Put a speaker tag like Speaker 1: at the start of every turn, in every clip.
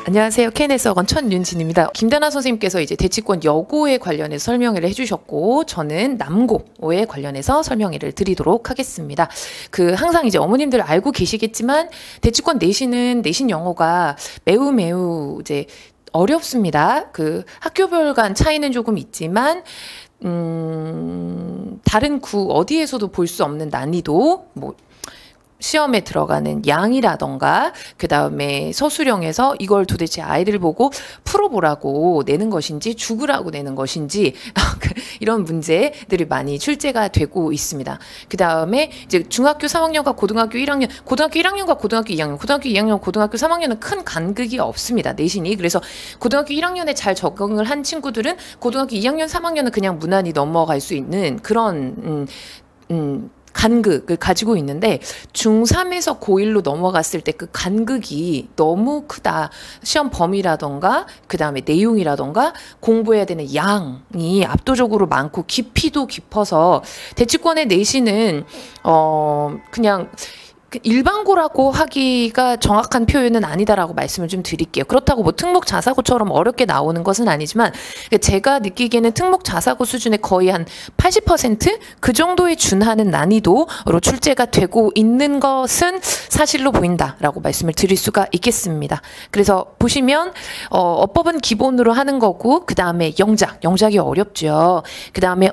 Speaker 1: 안녕하세요. KNS 학원 천윤진입니다. 김다나 선생님께서 이제 대치권 여고에 관련해서 설명회를 해주셨고, 저는 남고에 관련해서 설명회를 드리도록 하겠습니다. 항상 이제 어머님들 알고 계시겠지만, 대치권 내신은 내신 영어가 매우 이제 어렵습니다. 학교별 간 차이는 조금 있지만, 다른 구 어디에서도 볼 수 없는 난이도, 시험에 들어가는 양이라던가 그 다음에 서술형에서 이걸 도대체 아이들 보고 풀어보라고 내는 것인지 죽으라고 내는 것인지 이런 문제들이 많이 출제가 되고 있습니다. 그 다음에 이제 중학교 3학년과 고등학교 1학년, 고등학교 1학년과 고등학교 2학년, 고등학교 2학년, 고등학교 3학년은 큰 간극이 없습니다. 내신이. 그래서 고등학교 1학년에 잘 적응을 한 친구들은 고등학교 2학년, 3학년은 그냥 무난히 넘어갈 수 있는 그런 간극을 가지고 있는데, 중3에서 고1로 넘어갔을 때 그 간극이 너무 크다. 시험 범위라던가 그 다음에 내용이라던가 공부해야 되는 양이 압도적으로 많고 깊이도 깊어서 대치권의 내신은 그냥 일반고라고 하기가 정확한 표현은 아니다라고 말씀을 좀 드릴게요. 그렇다고 특목 자사고처럼 어렵게 나오는 것은 아니지만, 제가 느끼기에는 특목 자사고 수준의 거의 한 80% 그 정도에 준하는 난이도로 출제가 되고 있는 것은 사실로 보인다라고 말씀을 드릴 수가 있겠습니다. 그래서 보시면 어법은 기본으로 하는 거고, 그 다음에 영작이 어렵죠. 그 다음에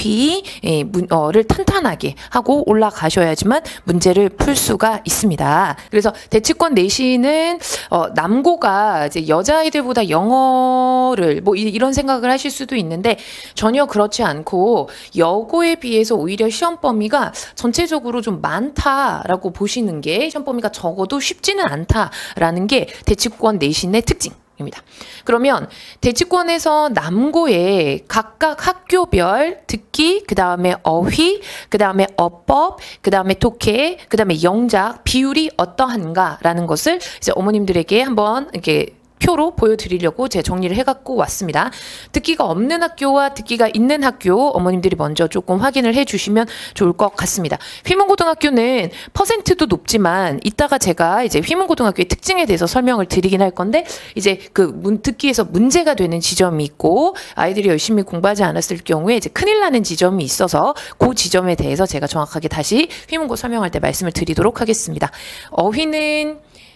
Speaker 1: 어휘를 탄탄하게 하고 올라가셔야지만 문제를 풀 수가 있습니다. 그래서 대치권 내신은 남고가 이제 여자아이들보다 영어를 이런 생각을 하실 수도 있는데, 전혀 그렇지 않고 여고에 비해서 오히려 시험 범위가 전체적으로 좀 많다라고 보시는 게, 시험 범위가 적어도 쉽지는 않다라는 게 대치권 내신의 특징. 그러면 대치권에서 남고에 각각 학교별 듣기, 그 다음에 어휘, 그 다음에 어법, 그 다음에 독해, 그 다음에 영작 비율이 어떠한가라는 것을 이제 어머님들에게 한번 이렇게 표로 보여드리려고 제가 정리를 해갖고 왔습니다. 듣기가 없는 학교와 듣기가 있는 학교, 어머님들이 먼저 조금 확인을 해주시면 좋을 것 같습니다. 휘문고등학교는 퍼센트도 높지만, 이따가 제가 이제 휘문고등학교의 특징에 대해서 설명을 드리긴 할 건데, 이제 듣기에서 문제가 되는 지점이 있고, 아이들이 열심히 공부하지 않았을 경우에 이제 큰일 나는 지점이 있어서, 그 지점에 대해서 제가 정확하게 다시 휘문고 설명할 때 말씀을 드리도록 하겠습니다. 어휘는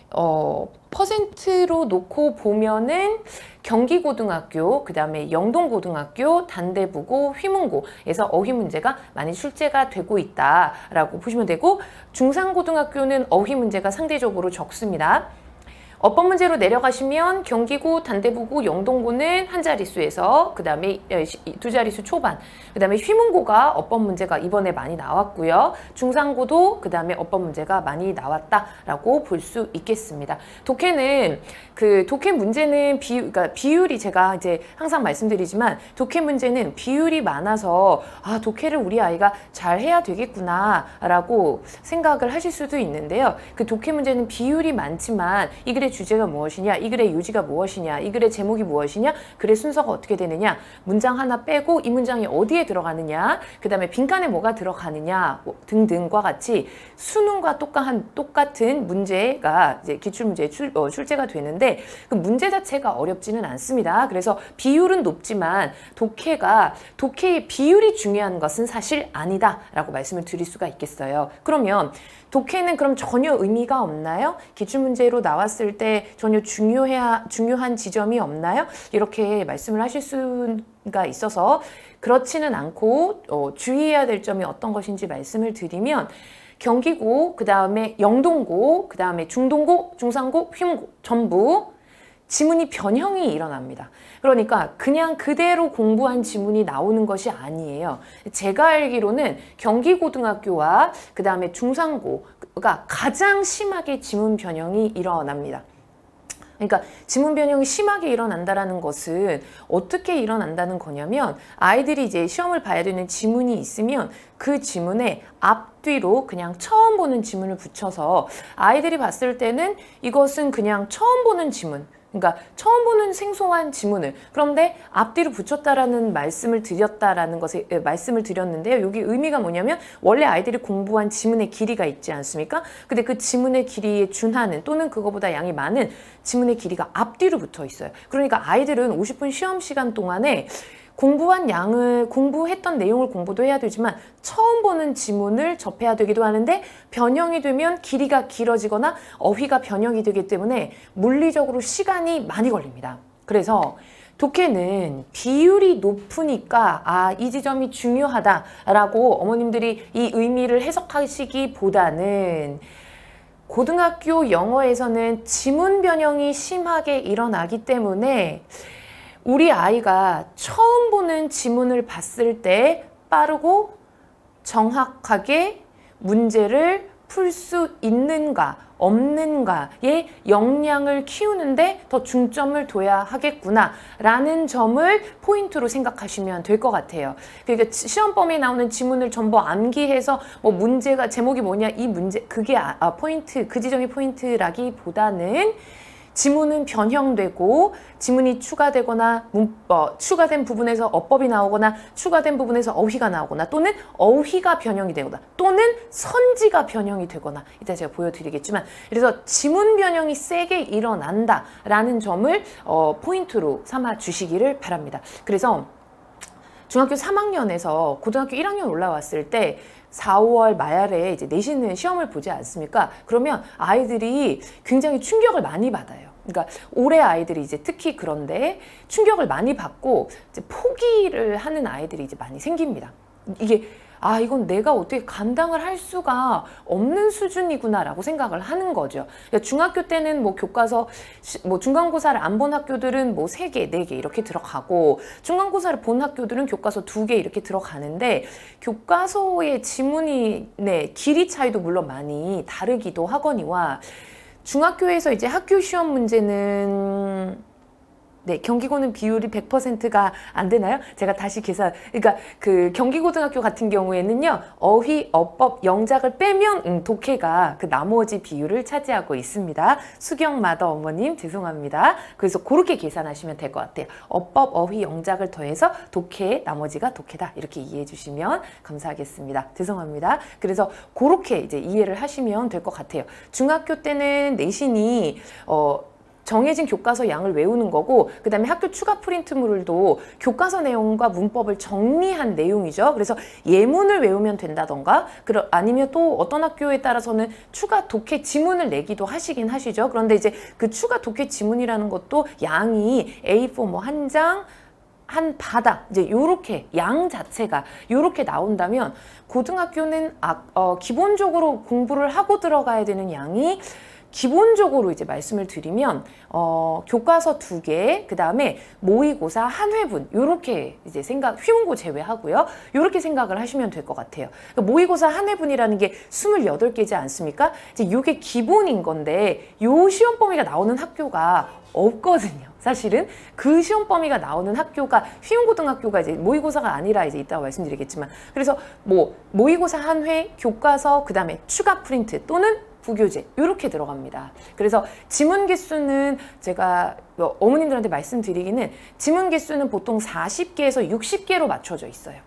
Speaker 1: 퍼센트로 놓고 보면은 경기고등학교, 그 다음에 영동고등학교, 단대부고, 휘문고에서 어휘 문제가 많이 출제가 되고 있다라고 보시면 되고, 중산고등학교는 어휘 문제가 상대적으로 적습니다. 어법 문제로 내려가시면 경기고, 단대부고, 영동고는 한 자릿수에서 그 다음에 두 자릿수 초반, 그 다음에 휘문고가 어법 문제가 이번에 많이 나왔고요. 중산고도 그 다음에 어법 문제가 많이 나왔다라고 볼 수 있겠습니다. 독해는 독해 문제는 그러니까 비율이, 제가 이제 항상 말씀드리지만, 독해 문제는 비율이 많아서 독해를 우리 아이가 잘 해야 되겠구나라고 생각을 하실 수도 있는데요. 독해 문제는 비율이 많지만 이 글의 주제가 무엇이냐, 이 글의 요지가 무엇이냐, 이 글의 제목이 무엇이냐, 글의 순서가 어떻게 되느냐, 문장 하나 빼고 이 문장이 어디에 들어가느냐, 그 다음에 빈칸에 뭐가 들어가느냐 등등과 같이 수능과 똑같은 문제가 이제 기출문제에 출제가 되는데, 그 문제 자체가 어렵지는 않습니다. 그래서 비율은 높지만 독해의 비율이 중요한 것은 사실 아니다라고 말씀을 드릴 수가 있겠어요. 그러면 독해는 그럼 전혀 의미가 없나요? 기출문제로 나왔을 때 전혀 중요한 지점이 없나요? 이렇게 말씀을 하실 수가 있어서 그렇지는 않고, 주의해야 될 점이 어떤 것인지 말씀을 드리면, 경기고, 그 다음에 영동고, 그 다음에 중동고, 중산고, 휘문고 전부 지문이 변형이 일어납니다. 그러니까 그냥 그대로 공부한 지문이 나오는 것이 아니에요. 제가 알기로는 경기고등학교와 그 다음에 중산고가 가장 심하게 지문 변형이 일어납니다. 그러니까 지문 변형이 심하게 일어난다는 것은 어떻게 일어난다는 거냐면, 아이들이 이제 시험을 봐야 되는 지문이 있으면 그 지문에 앞뒤로 그냥 처음 보는 지문을 붙여서 아이들이 봤을 때는 이것은 그냥 처음 보는 지문, 그러니까 처음 보는 생소한 지문을 그런데 앞뒤로 붙였다라는 말씀을 드렸는데요. 여기 의미가 뭐냐면 원래 아이들이 공부한 지문의 길이가 있지 않습니까? 근데 그 지문의 길이에 준하는 또는 그거보다 양이 많은 지문의 길이가 앞뒤로 붙어 있어요. 그러니까 아이들은 50분 시험 시간 동안에 공부했던 내용을 공부도 해야 되지만 처음 보는 지문을 접해야 되기도 하는데 변형이 되면 길이가 길어지거나 어휘가 변형이 되기 때문에 물리적으로 시간이 많이 걸립니다. 그래서 독해는 비율이 높으니까 이 지점이 중요하다라고 어머님들이 이 의미를 해석하시기보다는 고등학교 영어에서는 지문 변형이 심하게 일어나기 때문에 우리 아이가 처음 보는 지문을 봤을 때 빠르고 정확하게 문제를 풀 수 있는가 없는가의 역량을 키우는데 더 중점을 둬야 하겠구나 라는 점을 포인트로 생각하시면 될 것 같아요. 그러니까 시험범위에 나오는 지문을 전부 암기해서 뭐 문제가 제목이 뭐냐 이 문제 그게 포인트 그 지점이 포인트라기보다는 지문은 변형되고 지문이 추가되거나 추가된 부분에서 어법이 나오거나 추가된 부분에서 어휘가 나오거나 또는 어휘가 변형이 되거나 또는 선지가 변형이 되거나 이따 제가 보여드리겠지만 그래서 지문 변형이 세게 일어난다라는 점을 포인트로 삼아 주시기를 바랍니다. 그래서 중학교 3학년에서 고등학교 1학년 올라왔을 때 4, 5월 말에 이제 내신은 시험을 보지 않습니까? 그러면 아이들이 굉장히 충격을 많이 받아요. 그러니까 올해 아이들이 이제 특히 그런데 충격을 많이 받고 이제 포기를 하는 아이들이 이제 많이 생깁니다. 이게 이건 내가 어떻게 감당을 할 수가 없는 수준이구나라고 생각을 하는 거죠. 그러니까 중학교 때는 뭐 교과서, 중간고사를 안 본 학교들은 뭐 3개, 4개 이렇게 들어가고 중간고사를 본 학교들은 교과서 2개 이렇게 들어가는데 교과서의 지문이 길이 차이도 물론 많이 다르기도 하거니와 중학교에서 이제 학교 시험 문제는 경기고는 비율이 100%가 안 되나요? 제가 다시 그러니까 그 경기고등학교 같은 경우에는요, 어휘, 어법, 영작을 빼면 독해가 그 나머지 비율을 차지하고 있습니다. 수경마더 어머님 죄송합니다. 그래서 그렇게 계산하시면 될 것 같아요. 어법, 어휘, 영작을 더해서 독해, 나머지가 독해다 이렇게 이해해 주시면 감사하겠습니다. 죄송합니다. 그래서 그렇게 이제 이해를 하시면 될 것 같아요. 중학교 때는 내신이 정해진 교과서 양을 외우는 거고 그 다음에 학교 추가 프린트물도 교과서 내용과 문법을 정리한 내용이죠. 그래서 예문을 외우면 된다던가 아니면 또 어떤 학교에 따라서는 추가 독해 지문을 내기도 하시긴 하시죠. 그런데 이제 그 추가 독해 지문이라는 것도 양이 A4 뭐 한 장, 한 바닥 이제 요렇게 양 자체가 요렇게 나온다면 고등학교는 기본적으로 공부를 하고 들어가야 되는 양이 기본적으로 이제 말씀을 드리면 교과서 2개, 그 다음에 모의고사 1회분 요렇게 이제 휘문고 제외하고요. 요렇게 생각을 하시면 될 것 같아요. 그러니까 모의고사 1회분이라는 게 28개지 않습니까? 이제 요게 기본인 건데 요 시험 범위가 나오는 학교가 없거든요. 사실은 그 시험 범위가 나오는 학교가 휘문고등학교가 이제 모의고사가 아니라 이제 이따가 말씀드리겠지만 그래서 뭐 모의고사 1회, 교과서, 그 다음에 추가 프린트 또는 부교재 이렇게 들어갑니다. 그래서 지문 개수는 제가 어머님들한테 말씀드리기는 지문 개수는 보통 40개에서 60개로 맞춰져 있어요.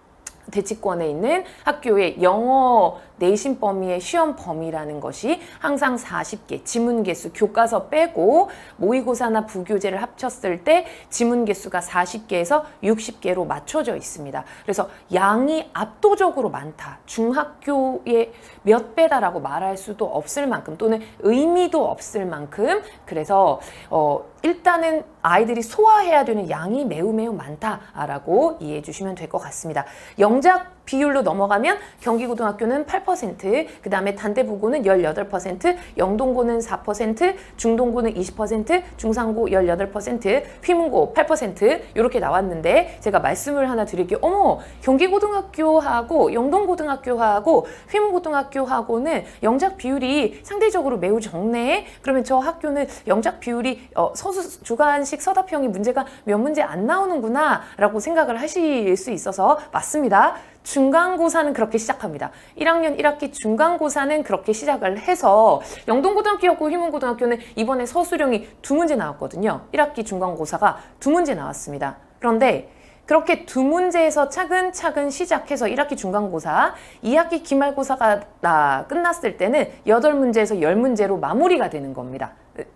Speaker 1: 대치권에 있는 학교의 영어 내신 범위의 시험 범위라는 것이 항상 40개, 지문 개수 교과서 빼고 모의고사나 부교재를 합쳤을 때 지문 개수가 40개에서 60개로 맞춰져 있습니다. 그래서 양이 압도적으로 많다. 중학교의 몇 배다라고 말할 수도 없을 만큼 또는 의미도 없을 만큼 그래서 일단은 아이들이 소화해야 되는 양이 매우 많다라고 이해해 주시면 될 것 같습니다. 영작 비율로 넘어가면 경기고등학교는 8%, 그 다음에 단대부고는 18%, 영동고는 4%, 중동고는 20%, 중상고 18%, 휘문고 8% 이렇게 나왔는데 제가 말씀을 하나 드릴게요. 어머, 경기고등학교하고 영동고등학교하고 휘문고등학교하고는 영작 비율이 상대적으로 매우 적네. 그러면 저 학교는 영작 비율이 서수 주관식 서답형이 문제가 몇 문제 안 나오는구나 라고 생각을 하실 수 있어서 맞습니다. 중간고사는 그렇게 시작합니다. 1학년 1학기 중간고사는 그렇게 시작을 해서 영동고등학교였고 휘문고등학교는 이번에 서술형이 2문제 나왔거든요. 1학기 중간고사가 2문제 나왔습니다. 그런데 그렇게 2문제에서 차근차근 시작해서 1학기 중간고사, 2학기 기말고사가 끝났을 때는 8문제에서 10문제로 마무리가 되는 겁니다.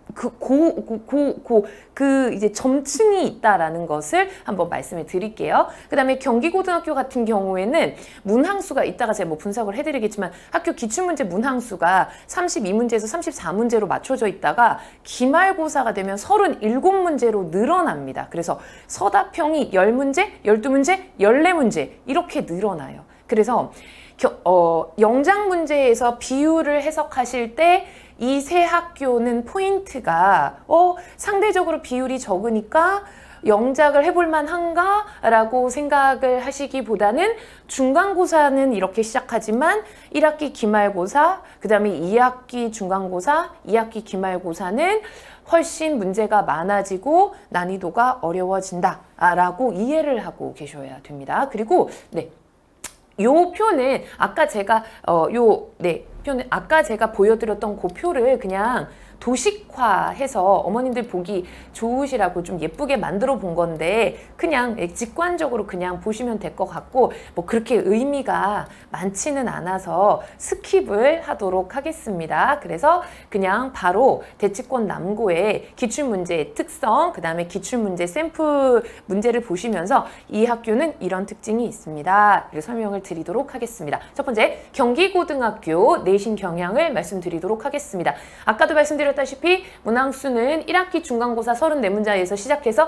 Speaker 1: 이제 점층이 있다라는 것을 한번 말씀을 드릴게요. 그 다음에 경기고등학교 같은 경우에는 문항수가 이따가 제가 뭐 분석을 해드리겠지만 학교 기출문제 문항수가 32문제에서 34문제로 맞춰져 있다가 기말고사가 되면 37문제로 늘어납니다. 그래서 서답형이 10문제, 12문제, 14문제 이렇게 늘어나요. 그래서 영장 문제에서 비율을 해석하실 때 이 세 학교는 포인트가 상대적으로 비율이 적으니까 영작을 해볼 만한가? 라고 생각을 하시기보다는 중간고사는 이렇게 시작하지만 1학기 기말고사, 그 다음에 2학기 중간고사, 2학기 기말고사는 훨씬 문제가 많아지고 난이도가 어려워진다 라고 이해를 하고 계셔야 됩니다. 그리고 요 표는 아까 제가 표는 아까 제가 보여드렸던 그 표를 그냥 도식화해서 어머님들 보기 좋으시라고 좀 예쁘게 만들어 본 건데 그냥 직관적으로 그냥 보시면 될 것 같고 뭐 그렇게 의미가 많지는 않아서 스킵을 하도록 하겠습니다. 그래서 그냥 바로 대치권 남고의 기출문제의 특성, 그 다음에 기출문제 샘플 문제를 보시면서 이 학교는 이런 특징이 있습니다. 설명을 드리도록 하겠습니다. 첫 번째, 경기고등학교 내신 경향을 말씀드리도록 하겠습니다. 아까도 말씀드렸다시피 문항수는 1학기 중간고사 34문제에서 시작해서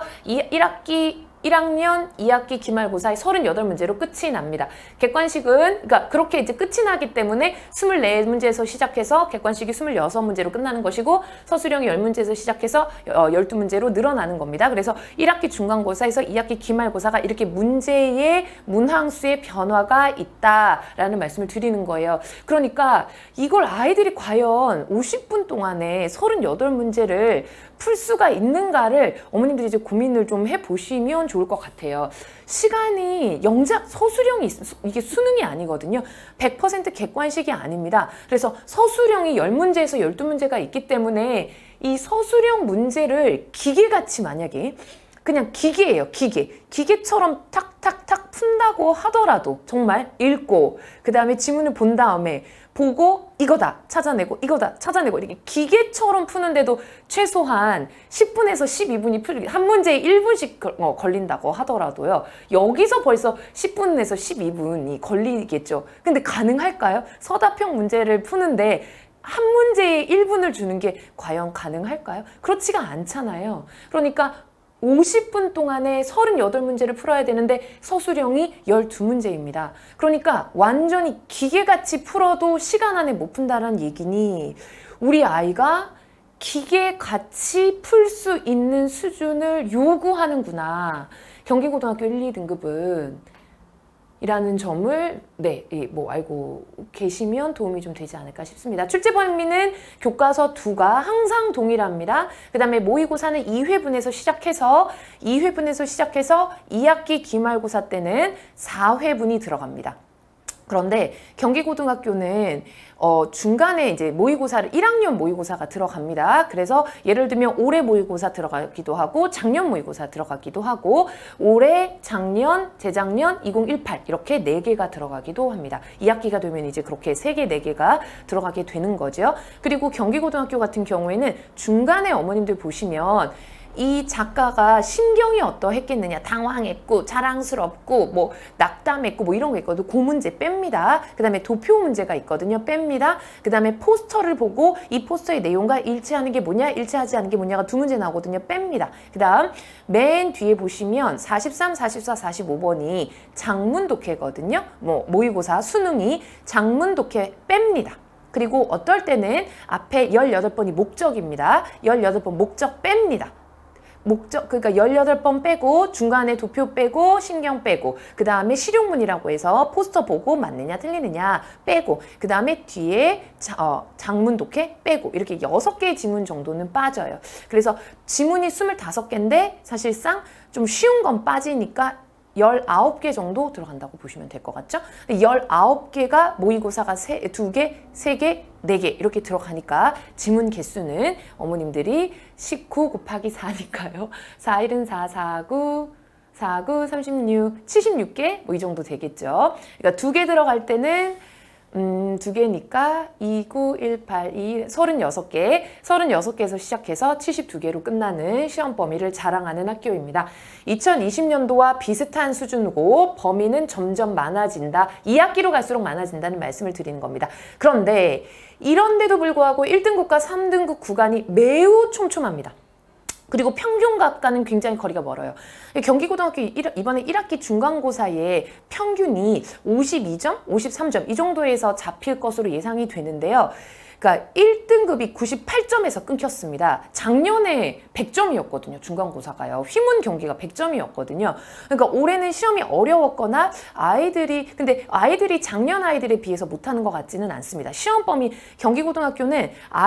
Speaker 1: 1학년 2학기 기말고사의 38문제로 끝이 납니다. 객관식은 그러니까 그렇게 이제 끝이 나기 때문에 24문제에서 시작해서 객관식이 26문제로 끝나는 것이고 서술형이 10문제에서 시작해서 12문제로 늘어나는 겁니다. 그래서 1학기 중간고사에서 2학기 기말고사가 이렇게 문제의 문항수의 변화가 있다라는 말씀을 드리는 거예요. 그러니까 이걸 아이들이 과연 50분 동안에 38문제를 풀 수가 있는가를 어머님들이 이제 고민을 좀 해보시면 좋을 것 같아요. 시간이 서술형이 이게 수능이 아니거든요. 100% 객관식이 아닙니다. 그래서 서술형이 10문제에서 12문제가 있기 때문에 이 서술형 문제를 기계같이 만약에 그냥 기계예요. 기계처럼 탁탁탁 푼다고 하더라도 정말 읽고 그 다음에 지문을 본 다음에 보고 이거다 찾아내고 이거다 찾아내고 이렇게 기계처럼 푸는데도 최소한 10분에서 12분이 풀기 한 문제에 1분씩 걸린다고 하더라도요. 여기서 벌써 10분에서 12분이 걸리겠죠. 근데 가능할까요? 서답형 문제를 푸는데 한 문제에 1분을 주는 게 과연 가능할까요? 그렇지가 않잖아요. 그러니까 50분 동안에 38문제를 풀어야 되는데 서술형이 12문제입니다. 그러니까 완전히 기계같이 풀어도 시간 안에 못 푼다는 얘기니 우리 아이가 기계같이 풀 수 있는 수준을 요구하는구나. 경기고등학교 1, 2등급은 이라는 점을 알고 계시면 도움이 좀 되지 않을까 싶습니다. 출제 범위는 교과서 2가 항상 동일합니다. 그 다음에 모의고사는 2회분에서 시작해서 2학기 기말고사 때는 4회분이 들어갑니다. 그런데 경기고등학교는 중간에 이제 모의고사를 1학년 모의고사가 들어갑니다. 그래서 예를 들면 올해 모의고사 들어가기도 하고 작년 모의고사 들어가기도 하고 올해, 작년, 재작년, 2018 이렇게 4개가 들어가기도 합니다. 2학기가 되면 이제 그렇게 3개, 4개가 들어가게 되는 거죠. 그리고 경기고등학교 같은 경우에는 중간에 어머님들 보시면 이 작가가 심경이 어떠했겠느냐, 당황했고 자랑스럽고 뭐 낙담했고 뭐 이런 거 있거든요. 그 문제 뺍니다. 그 다음에 도표 문제가 있거든요. 뺍니다. 그 다음에 포스터를 보고 이 포스터의 내용과 일치하는 게 뭐냐, 일치하지 않는 게 뭐냐가 2문제 나오거든요. 뺍니다. 그 다음 맨 뒤에 보시면 43, 44, 45번이 장문 독해거든요. 모의고사 수능이 장문 독해 뺍니다. 그리고 어떨 때는 앞에 18번이 목적입니다. 18번 목적 뺍니다. 그러니까 18번 빼고 중간에 도표 빼고 신경 빼고 그 다음에 실용문이라고 해서 포스터 보고 맞느냐 틀리느냐 빼고 그 다음에 뒤에 장문 독해 빼고 이렇게 6개의 지문 정도는 빠져요. 그래서 지문이 25개인데 사실상 좀 쉬운 건 빠지니까 19개 정도 들어간다고 보시면 될 것 같죠? 19개가 모의고사가 2개, 3개, 4개 이렇게 들어가니까 지문 개수는 어머님들이 19 곱하기 4니까요. 4, 1은 4, 4, 9, 4, 9, 36, 76개 뭐 이 정도 되겠죠. 그러니까 2개 들어갈 때는 2개니까 2, 9, 1, 8, 2, 36개, 36개에서 시작해서 72개로 끝나는 시험 범위를 자랑하는 학교입니다. 2020년도와 비슷한 수준이고 범위는 점점 많아진다. 2학기로 갈수록 많아진다는 말씀을 드리는 겁니다. 그런데 이런데도 불구하고 1등급과 3등급 구간이 매우 촘촘합니다. 그리고 평균과는 굉장히 거리가 멀어요. 경기고등학교 이번에 1학기 중간고사의 평균이 52점, 53점 이 정도에서 잡힐 것으로 예상이 되는데요. 그러니까 1등급이 98점에서 끊겼습니다. 작년에 100점이었거든요. 중간고사가요. 휘문 경기가 100점이었거든요. 그러니까 올해는 시험이 어려웠거나 근데 아이들이 작년 아이들에 비해서 못하는 것 같지는 않습니다. 시험 범위 경기고등학교는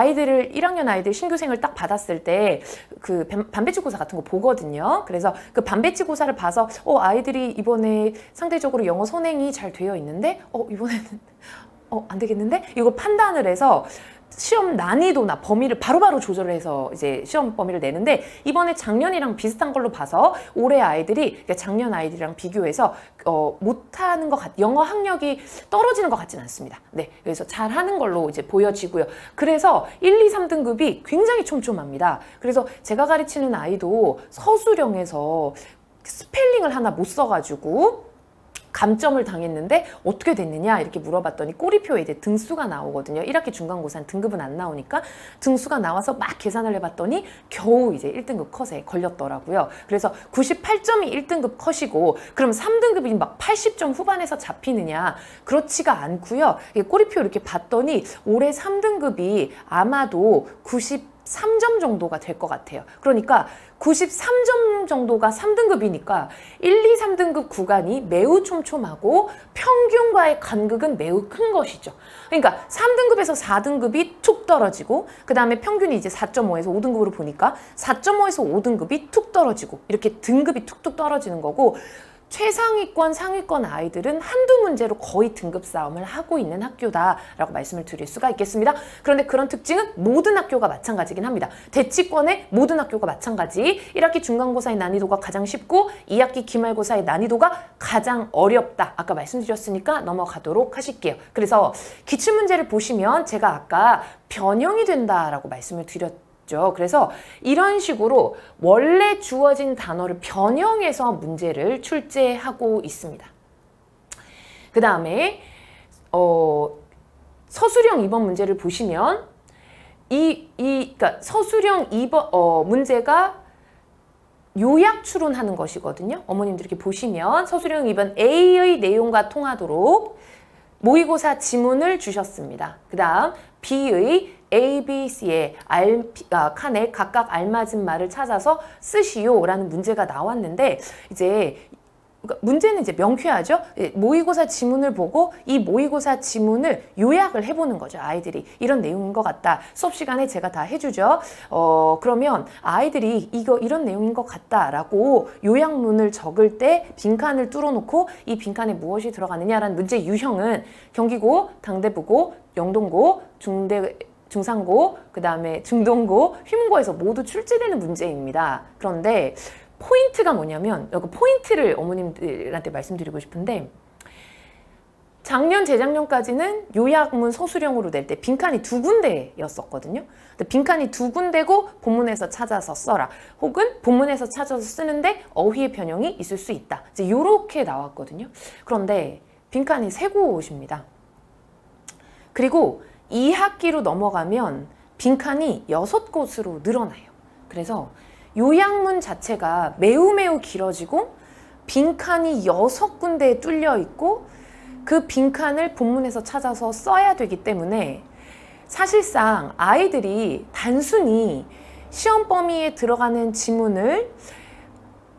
Speaker 1: 1학년 아이들 신규생을 딱 받았을 때 그 반배치고사 같은 거 보거든요. 그래서 그 반배치고사를 봐서 아이들이 이번에 상대적으로 영어 선행이 잘 되어 있는데 이번에는 안 되겠는데? 이거 판단을 해서 시험 난이도나 범위를 바로바로 조절을 해서 이제 시험 범위를 내는데 이번에 작년이랑 비슷한 걸로 봐서 올해 아이들이 그러니까 작년 아이들이랑 비교해서 못하는 것 영어 학력이 떨어지는 것 같지는 않습니다. 네, 그래서 잘하는 걸로 이제 보여지고요. 그래서 1, 2, 3등급이 굉장히 촘촘합니다. 그래서 제가 가르치는 아이도 서술형에서 스펠링을 하나 못 써가지고 감점을 당했는데 어떻게 됐느냐 이렇게 물어봤더니 꼬리표에 이제 등수가 나오거든요. 1학기 중간고사는 등급은 안 나오니까 등수가 나와서 막 계산을 해봤더니 겨우 이제 1등급 컷에 걸렸더라고요. 그래서 98점이 1등급 컷이고 그럼 3등급이 막 80점 후반에서 잡히느냐 그렇지가 않고요. 꼬리표 이렇게 봤더니 올해 3등급이 아마도 93점 정도가 될 것 같아요. 그러니까 93점 정도가 3등급이니까 1, 2, 3등급 구간이 매우 촘촘하고 평균과의 간극은 매우 큰 것이죠. 그러니까 3등급에서 4등급이 툭 떨어지고 그 다음에 평균이 이제 4.5에서 5등급으로 보니까 4.5에서 5등급이 툭 떨어지고 이렇게 등급이 툭툭 떨어지는 거고 최상위권, 상위권 아이들은 한두 문제로 거의 등급 싸움을 하고 있는 학교다라고 말씀을 드릴 수가 있겠습니다. 그런데 그런 특징은 모든 학교가 마찬가지긴 합니다. 대치권의 모든 학교가 마찬가지. 1학기 중간고사의 난이도가 가장 쉽고 2학기 기말고사의 난이도가 가장 어렵다. 아까 말씀드렸으니까 넘어가도록 하실게요. 그래서 기출문제를 보시면 제가 아까 변형이 된다라고 말씀을 드렸죠. 그래서 이런 식으로 원래 주어진 단어를 변형해서 문제를 출제하고 있습니다. 그 다음에 서술형 2번 문제를 보시면 그러니까 서술형 2번 문제가 요약 추론하는 것이거든요. 어머님들 이렇게 보시면 서술형 2번 A의 내용과 통하도록 모의고사 지문을 주셨습니다. 그 다음 B의 A, B, C의 칸에 각각 알맞은 말을 찾아서 쓰시오 라는 문제가 나왔는데 이제 문제는 이제 명쾌하죠. 모의고사 지문을 보고 이 모의고사 지문을 요약을 해보는 거죠. 아이들이 이런 내용인 것 같다. 수업 시간에 제가 다 해주죠. 그러면 아이들이 이런 내용인 것 같다라고 요약문을 적을 때 빈칸을 뚫어놓고 이 빈칸에 무엇이 들어가느냐라는 문제 유형은 경기고, 당대부고, 영동고, 중상고, 그 다음에 중동고, 휘문고에서 모두 출제되는 문제입니다. 그런데 포인트가 뭐냐면 여기 포인트를 어머님들한테 말씀드리고 싶은데 작년, 재작년까지는 요약문 서술형으로 낼 때 빈칸이 2군데였었거든요. 근데 빈칸이 2군데고 본문에서 찾아서 써라. 혹은 본문에서 찾아서 쓰는데 어휘의 변형이 있을 수 있다. 이제 이렇게 나왔거든요. 그런데 빈칸이 3곳입니다. 그리고 2학기로 넘어가면 빈칸이 6곳으로 늘어나요. 그래서 요약문 자체가 매우 길어지고 빈칸이 6군데에 뚫려 있고 그 빈칸을 본문에서 찾아서 써야 되기 때문에 사실상 아이들이 단순히 시험 범위에 들어가는 지문을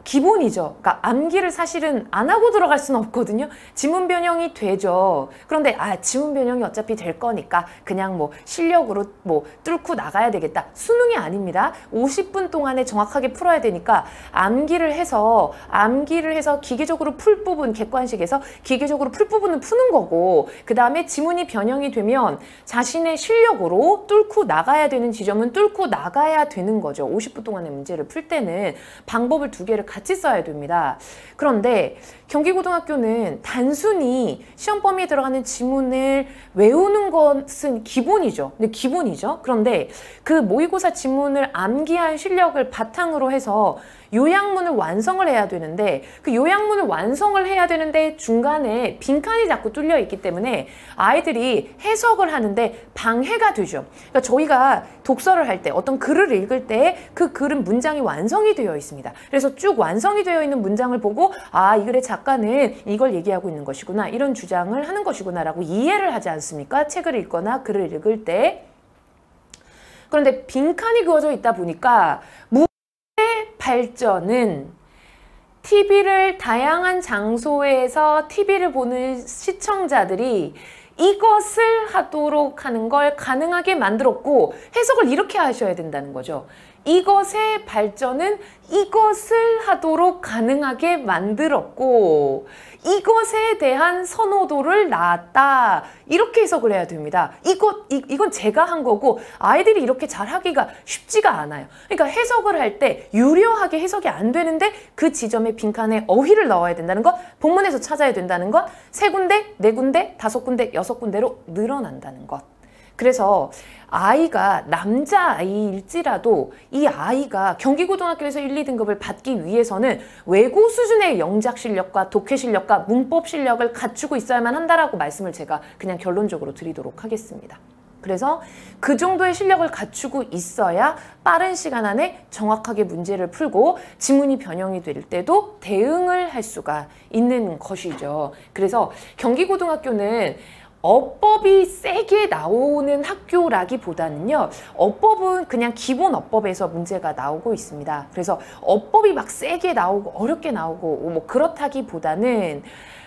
Speaker 1: 기본이죠. 그러니까 암기를 사실은 안 하고 들어갈 수는 없거든요. 지문 변형이 되죠. 그런데 지문 변형이 어차피 될 거니까 그냥 뭐 실력으로 뭐 뚫고 나가야 되겠다. 수능이 아닙니다. 50분 동안에 정확하게 풀어야 되니까 암기를 해서 기계적으로 풀 부분, 객관식에서 기계적으로 풀 부분은 푸는 거고, 그 다음에 지문이 변형이 되면 자신의 실력으로 뚫고 나가야 되는 지점은 뚫고 나가야 되는 거죠. 50분 동안의 문제를 풀 때는 방법을 두 개를 같이 써야 됩니다. 그런데 경기고등학교는 단순히 시험 범위에 들어가는 지문을 외우는 것은 기본이죠. 근데 기본이죠. 그런데 그 모의고사 지문을 암기한 실력을 바탕으로 해서 요약문을 완성을 해야 되는데, 그 요약문을 완성을 해야 되는데 중간에 빈칸이 자꾸 뚫려 있기 때문에 아이들이 해석을 하는데 방해가 되죠. 그러니까 저희가 독서를 할 때, 어떤 글을 읽을 때 그 글은 문장이 완성이 되어 있습니다. 그래서 쭉 완성이 되어 있는 문장을 보고 이 글의 작가는 이걸 얘기하고 있는 것이구나, 이런 주장을 하는 것이구나 라고 이해를 하지 않습니까? 책을 읽거나 글을 읽을 때. 그런데 빈칸이 그어져 있다 보니까 발전은 TV를 다양한 장소에서 TV를 보는 시청자들이 이것을 하도록 하는 걸 가능하게 만들었고, 해석을 이렇게 하셔야 된다는 거죠. 이것의 발전은 이것을 하도록 가능하게 만들었고 이것에 대한 선호도를 낳았다. 이렇게 해석을 해야 됩니다. 이건 제가 한 거고 아이들이 이렇게 잘하기가 쉽지가 않아요. 그러니까 해석을 할 때 유려하게 해석이 안 되는데 그 지점에 빈칸에 어휘를 넣어야 된다는 것, 본문에서 찾아야 된다는 것, 3군데, 4군데, 5군데, 6군데로 늘어난다는 것. 그래서 아이가 남자아이일지라도 이 아이가 경기고등학교에서 1, 2등급을 받기 위해서는 외고 수준의 영작 실력과 독해 실력과 문법 실력을 갖추고 있어야만 한다라고 말씀을 제가 그냥 결론적으로 드리도록 하겠습니다. 그래서 그 정도의 실력을 갖추고 있어야 빠른 시간 안에 정확하게 문제를 풀고 지문이 변형이 될 때도 대응을 할 수가 있는 것이죠. 그래서 경기고등학교는 어법이 세게 나오는 학교라기보다는요, 어법은 그냥 기본 어법에서 문제가 나오고 있습니다. 그래서 어법이 막 세게 나오고 어렵게 나오고 뭐 그렇다기보다는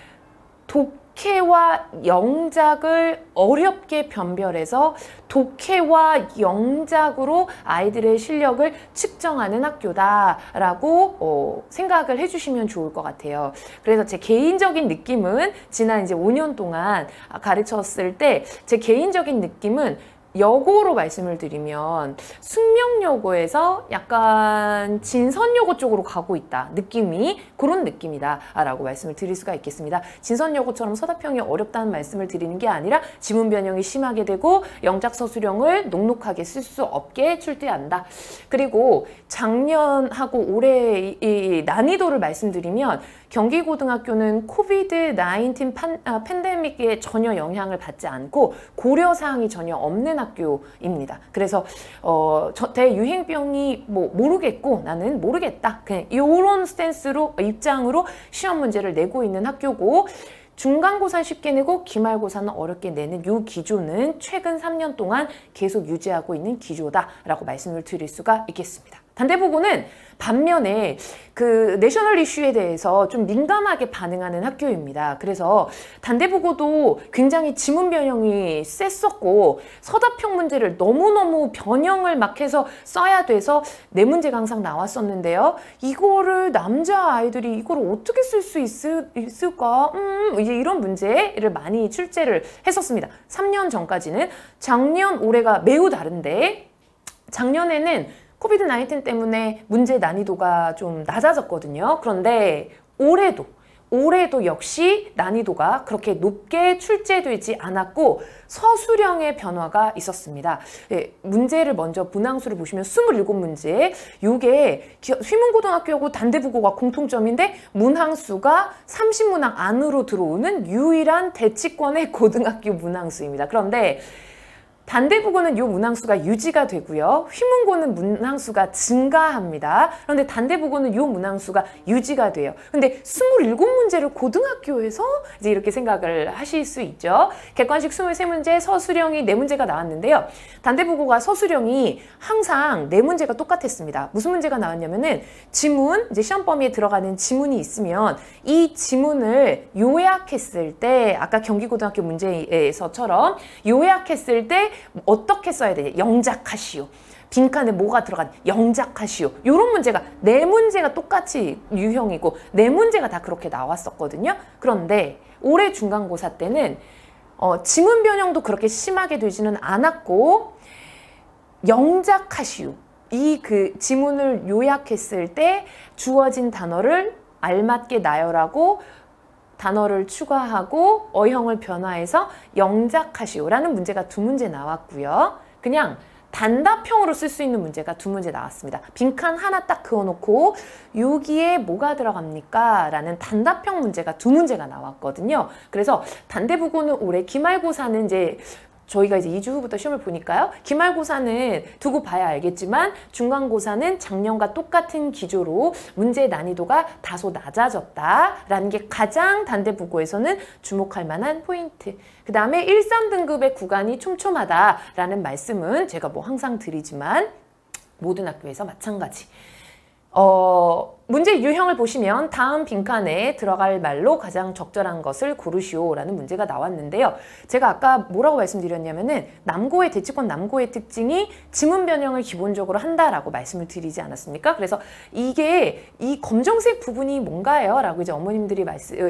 Speaker 1: 독해와 영작을 어렵게 변별해서 독해와 영작으로 아이들의 실력을 측정하는 학교다라고 생각을 해주시면 좋을 것 같아요. 그래서 제 개인적인 느낌은 지난 이제 5년 동안 가르쳤을 때 제 개인적인 느낌은 여고로 말씀을 드리면 숙명여고에서 약간 진선여고 쪽으로 가고 있다. 느낌이 그런 느낌이다 라고 말씀을 드릴 수가 있겠습니다. 진선여고처럼 서답형이 어렵다는 말씀을 드리는 게 아니라 지문 변형이 심하게 되고 영작 서술형을 녹록하게 쓸 수 없게 출제한다. 그리고 작년하고 올해 이 난이도를 말씀드리면 경기고등학교는 코비드-19 팬데믹에 전혀 영향을 받지 않고 고려사항이 전혀 없는 학교입니다. 그래서 대유행병이 뭐 모르겠고 나는 모르겠다. 그냥 이런 스탠스로 입장으로 시험 문제를 내고 있는 학교고, 중간고사는 쉽게 내고 기말고사는 어렵게 내는 이 기조는 최근 3년 동안 계속 유지하고 있는 기조다라고 말씀을 드릴 수가 있겠습니다. 단대보고는 반면에 그 내셔널 이슈에 대해서 좀 민감하게 반응하는 학교입니다. 그래서 단대보고도 굉장히 지문 변형이 셌었고 서답형 문제를 너무너무 변형을 막 해서 써야 돼서 네 문제가 항상 나왔었는데요. 이거를 남자아이들이 이걸 어떻게 쓸 수 있을까? 이제 이런 문제를 많이 출제를 했었습니다. 3년 전까지는. 작년, 올해가 매우 다른데 작년에는 코비드-19 때문에 문제 난이도가 좀 낮아졌거든요. 그런데 올해도 역시 난이도가 그렇게 높게 출제되지 않았고 서술형의 변화가 있었습니다. 예, 문제를 먼저 문항수를 보시면 27문제, 이게 휘문고등학교하고 단대부고가 공통점인데 문항수가 30문항 안으로 들어오는 유일한 대치권의 고등학교 문항수입니다. 그런데 단대부고는 이 문항수가 유지가 되고요. 휘문고는 문항수가 증가합니다. 그런데 단대부고는 이 문항수가 유지가 돼요. 근데 27문제를 고등학교에서 이제 이렇게 생각을 하실 수 있죠. 객관식 23문제, 서술형이 4문제가 나왔는데요. 단대부고가 서술형이 항상 4문제가 똑같았습니다. 무슨 문제가 나왔냐면은 지문, 이제 시험 범위에 들어가는 지문이 있으면 이 지문을 요약했을 때 아까 경기고등학교 문제에서처럼 요약했을 때 어떻게 써야 되냐. 영작하시오. 빈칸에 뭐가 들어간 영작하시오. 이런 문제가 4문제가 똑같이 유형이고 4문제가 다 그렇게 나왔었거든요. 그런데 올해 중간고사 때는 지문 변형도 그렇게 심하게 되지는 않았고 영작하시오. 이 그 지문을 요약했을 때 주어진 단어를 알맞게 나열하고 단어를 추가하고 어형을 변화해서 영작하시오라는 문제가 2문제 나왔고요. 그냥 단답형으로 쓸 수 있는 문제가 2문제 나왔습니다. 빈칸 하나 딱 그어놓고 여기에 뭐가 들어갑니까? 라는 단답형 문제가 2문제가 나왔거든요. 그래서 단대부고는 올해 기말고사는 이제 저희가 이제 2주 후부터 시험을 보니까요. 기말고사는 두고 봐야 알겠지만 중간고사는 작년과 똑같은 기조로 문제 난이도가 다소 낮아졌다라는 게 가장 단대부고에서는 주목할 만한 포인트. 그 다음에 1, 3등급의 구간이 촘촘하다라는 말씀은 제가 뭐 항상 드리지만 모든 학교에서 마찬가지. 문제 유형을 보시면 다음 빈칸에 들어갈 말로 가장 적절한 것을 고르시오라는 문제가 나왔는데요. 제가 아까 뭐라고 말씀드렸냐면은 남고의 대치권 남고의 특징이 지문 변형을 기본적으로 한다라고 말씀을 드리지 않았습니까? 그래서 이게 이 검정색 부분이 뭔가요? 라고 이제 어머님들이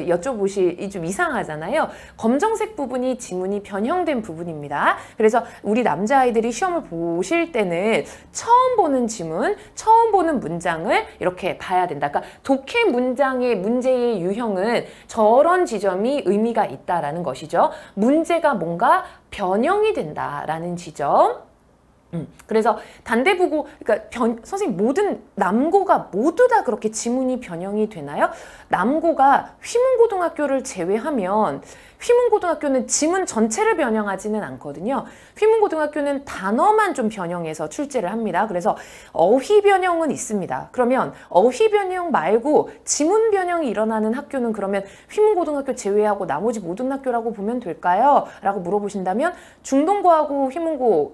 Speaker 1: 여쭤보시 좀 이상하잖아요. 검정색 부분이 지문이 변형된 부분입니다. 그래서 우리 남자아이들이 시험을 보실 때는 처음 보는 지문, 처음 보는 문장을 이렇게 봐야 된다. 그러니까 독해 문장의 문제의 유형은 저런 지점이 의미가 있다라는 것이죠. 문제가 뭔가 변형이 된다라는 지점. 그래서 단대부고, 그러니까 선생님 모든 남고가 모두 다 그렇게 지문이 변형이 되나요? 남고가 휘문고등학교를 제외하면 휘문고등학교는 지문 전체를 변형하지는 않거든요. 휘문고등학교는 단어만 좀 변형해서 출제를 합니다. 그래서 어휘 변형은 있습니다. 그러면 어휘 변형 말고 지문 변형이 일어나는 학교는 그러면 휘문고등학교 제외하고 나머지 모든 학교라고 보면 될까요? 라고 물어보신다면 중동고하고 휘문고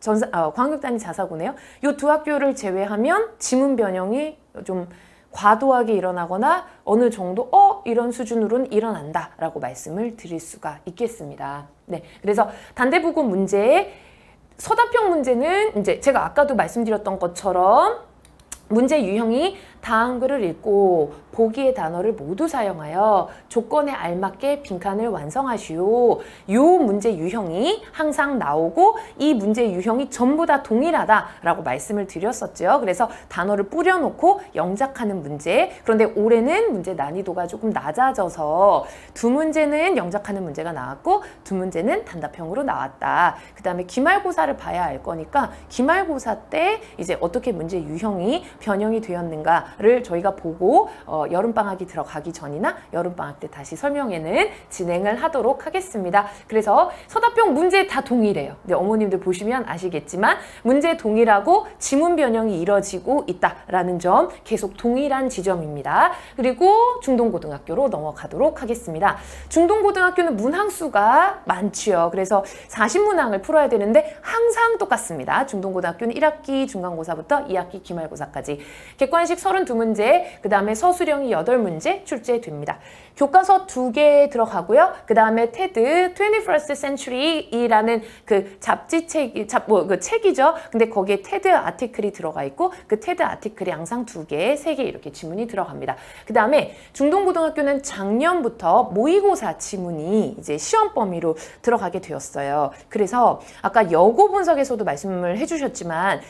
Speaker 1: 광역단위 자사고네요. 이 2학교를 제외하면 지문 변형이 좀 과도하게 일어나거나 어느 정도 이런 수준으로는 일어난다라고 말씀을 드릴 수가 있겠습니다. 네, 그래서 단대부고 문제의 서답형 문제는 이제 제가 아까도 말씀드렸던 것처럼 문제 유형이 다한글을 읽고 보기의 단어를 모두 사용하여 조건에 알맞게 빈칸을 완성하시오. 요 문제 유형이 항상 나오고 이 문제 유형이 전부 다 동일하다라고 말씀을 드렸었죠. 그래서 단어를 뿌려놓고 영작하는 문제. 그런데 올해는 문제 난이도가 조금 낮아져서 2문제는 영작하는 문제가 나왔고 2문제는 단답형으로 나왔다. 그 다음에 기말고사를 봐야 알 거니까 기말고사 때 이제 어떻게 문제 유형이 변형이 되었는가 를 저희가 보고 여름방학이 들어가기 전이나 여름방학 때 다시 설명회는 진행을 하도록 하겠습니다. 그래서 서답형 문제 다 동일해요. 근데 어머님들 보시면 아시겠지만 문제 동일하고 지문 변형이 이뤄지고 있다라는 점 계속 동일한 지점입니다. 그리고 중동고등학교로 넘어가도록 하겠습니다. 중동고등학교는 문항수가 많지요. 그래서 40문항을 풀어야 되는데 항상 똑같습니다. 중동고등학교는 1학기 중간고사부터 2학기 기말고사까지 객관식 32문제, 그 다음에 서술형이 8문제 출제됩니다. 교과서 2개 들어가고요. 그 다음에 테드 21st Century이라는 그 잡지책, 그 책이죠. 근데 거기에 테드 아티클이 들어가 있고 그 테드 아티클이 항상 2개, 3개 이렇게 지문이 들어갑니다. 그 다음에 중동고등학교는 작년부터 모의고사 지문이 이제 시험 범위로 들어가게 되었어요. 그래서 아까 여고 분석에서도 말씀을 해주셨지만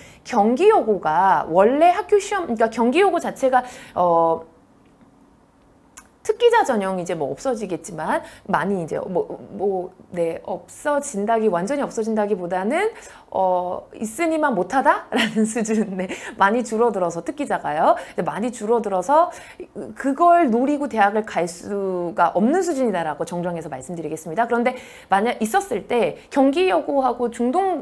Speaker 1: 경기여고가 원래 학교 시험, 그러니까 경기여고 자체가 특기자 전형이 이제 뭐 없어지겠지만 많이 이제 네, 없어진다기 완전히 없어진다기보다는 있으니만 못하다? 라는 수준에 많이 줄어들어서, 특기자가요. 많이 줄어들어서 그걸 노리고 대학을 갈 수가 없는 수준이다라고 정정해서 말씀드리겠습니다. 그런데 만약 있었을 때 경기여고하고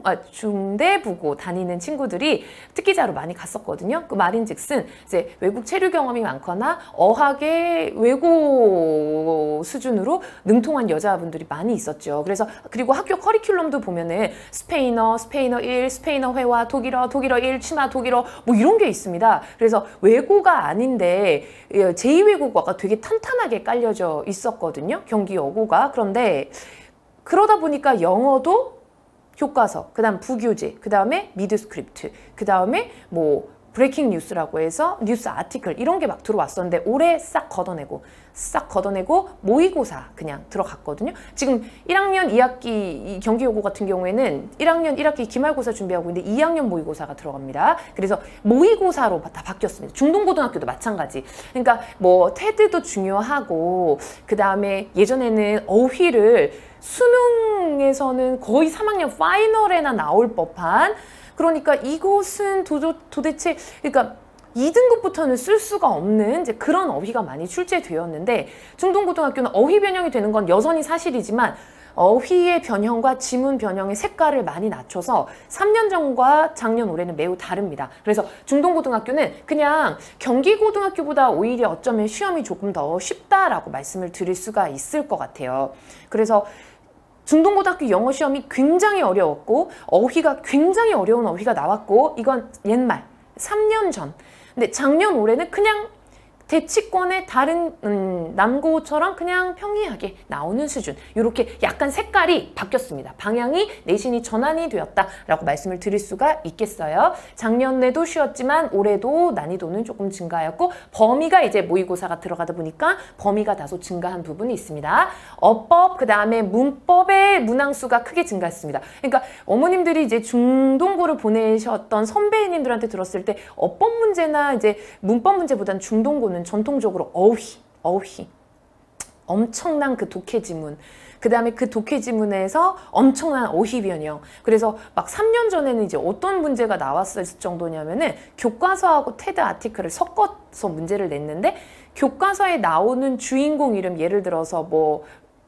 Speaker 1: 중대부고 다니는 친구들이 특기자로 많이 갔었거든요. 그 말인즉슨 이제 외국 체류 경험이 많거나 어학의 외고 수준으로 능통한 여자분들이 많이 있었죠. 그리고 학교 커리큘럼도 보면은 스페인어 1, 스페인어 회화, 독일어 1, 치마 독일어 뭐 이런 게 있습니다. 그래서 외고가 아닌데 제2외국어가 되게 탄탄하게 깔려져 있었거든요. 경기여고가. 그런데 그러다 보니까 영어도 교과서, 그 다음 부교재, 그 다음에 미드 스크립트, 그 다음에 뭐 브레이킹 뉴스라고 해서 뉴스 아티클 이런 게 막 들어왔었는데 올해 싹 걷어내고 모의고사 그냥 들어갔거든요. 지금 1학년 2학기 이 경기여고 같은 경우에는 1학년 1학기 기말고사 준비하고 있는데 2학년 모의고사가 들어갑니다. 그래서 모의고사로 다 바뀌었습니다. 중동고등학교도 마찬가지. 그러니까 뭐 테드도 중요하고 그 다음에 예전에는 어휘를 수능에서는 거의 3학년 파이널에나 나올 법한, 그러니까 이것은 도대체 그러니까 2등급부터는 쓸 수가 없는 이제 그런 어휘가 많이 출제되었는데, 중동고등학교는 어휘 변형이 되는 건 여전히 사실이지만 어휘의 변형과 지문 변형의 색깔을 많이 낮춰서 3년 전과 작년 올해는 매우 다릅니다. 그래서 중동고등학교는 그냥 경기고등학교보다 오히려 어쩌면 시험이 조금 더 쉽다라고 말씀을 드릴 수가 있을 것 같아요. 그래서 중동고등학교 영어 시험이 굉장히 어려웠고 어휘가 굉장히 어려운 어휘가 나왔고, 이건 옛말 3년 전. 근데 작년 올해는 그냥 대치권의 다른 남고처럼 그냥 평이하게 나오는 수준, 이렇게 약간 색깔이 바뀌었습니다. 방향이 내신이 전환이 되었다라고 말씀을 드릴 수가 있겠어요. 작년에도 쉬웠지만 올해도 난이도는 조금 증가하였고 범위가 이제 모의고사가 들어가다 보니까 범위가 다소 증가한 부분이 있습니다. 어법, 그 다음에 문법의 문항수가 크게 증가했습니다. 그러니까 어머님들이 이제 중동고를 보내셨던 선배님들한테 들었을 때 어법 문제나 이제 문법 문제보다는 중동고는 전통적으로 어휘 엄청난 그 독해지문, 그 다음에 그 독해지문에서 엄청난 어휘 변형. 그래서 막 3년 전에는 이제 어떤 문제가 나왔을 정도냐면은 교과서하고 테드 아티클을 섞어서 문제를 냈는데 교과서에 나오는 주인공 이름, 예를 들어서 뭐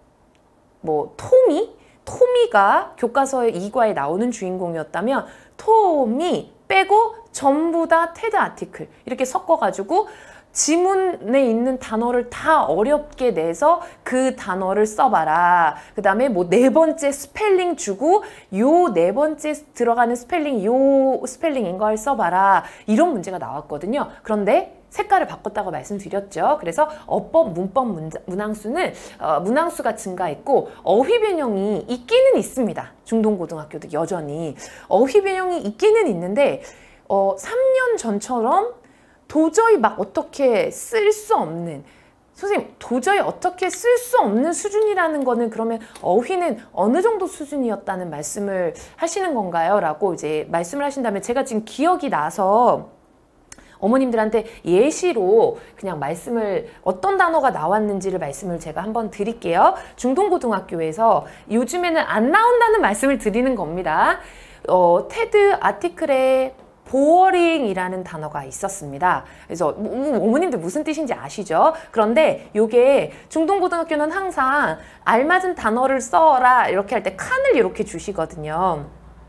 Speaker 1: 토미가 교과서의 2과에 나오는 주인공이었다면 토미 빼고 전부 다 테드 아티클 이렇게 섞어가지고 지문에 있는 단어를 다 어렵게 내서 그 단어를 써봐라. 그 다음에 뭐 4번째 스펠링 주고 요 4번째 들어가는 스펠링 요 스펠링인 걸 써봐라. 이런 문제가 나왔거든요. 그런데 색깔을 바꿨다고 말씀드렸죠. 그래서 어법, 문법, 문항수는 문항수가 증가했고 어휘 변형이 있기는 있습니다. 중동고등학교도 여전히 어휘 변형이 있기는 있는데 3년 전처럼 도저히 막 어떻게 쓸 수 없는, 선생님 도저히 어떻게 쓸 수 없는 수준이라는 거는 그러면 어휘는 어느 정도 수준이었다는 말씀을 하시는 건가요? 라고 이제 말씀을 하신다면 제가 지금 기억이 나서 어머님들한테 예시로 그냥 말씀을 어떤 단어가 나왔는지를 말씀을 제가 한번 드릴게요. 중동고등학교에서 요즘에는 안 나온다는 말씀을 드리는 겁니다. 테드 아티클에 보어링이라는 단어가 있었습니다. 그래서 어머님들 무슨 뜻인지 아시죠? 그런데 요게 중동고등학교는 항상 알맞은 단어를 써라 이렇게 할 때 칸을 이렇게 주시거든요.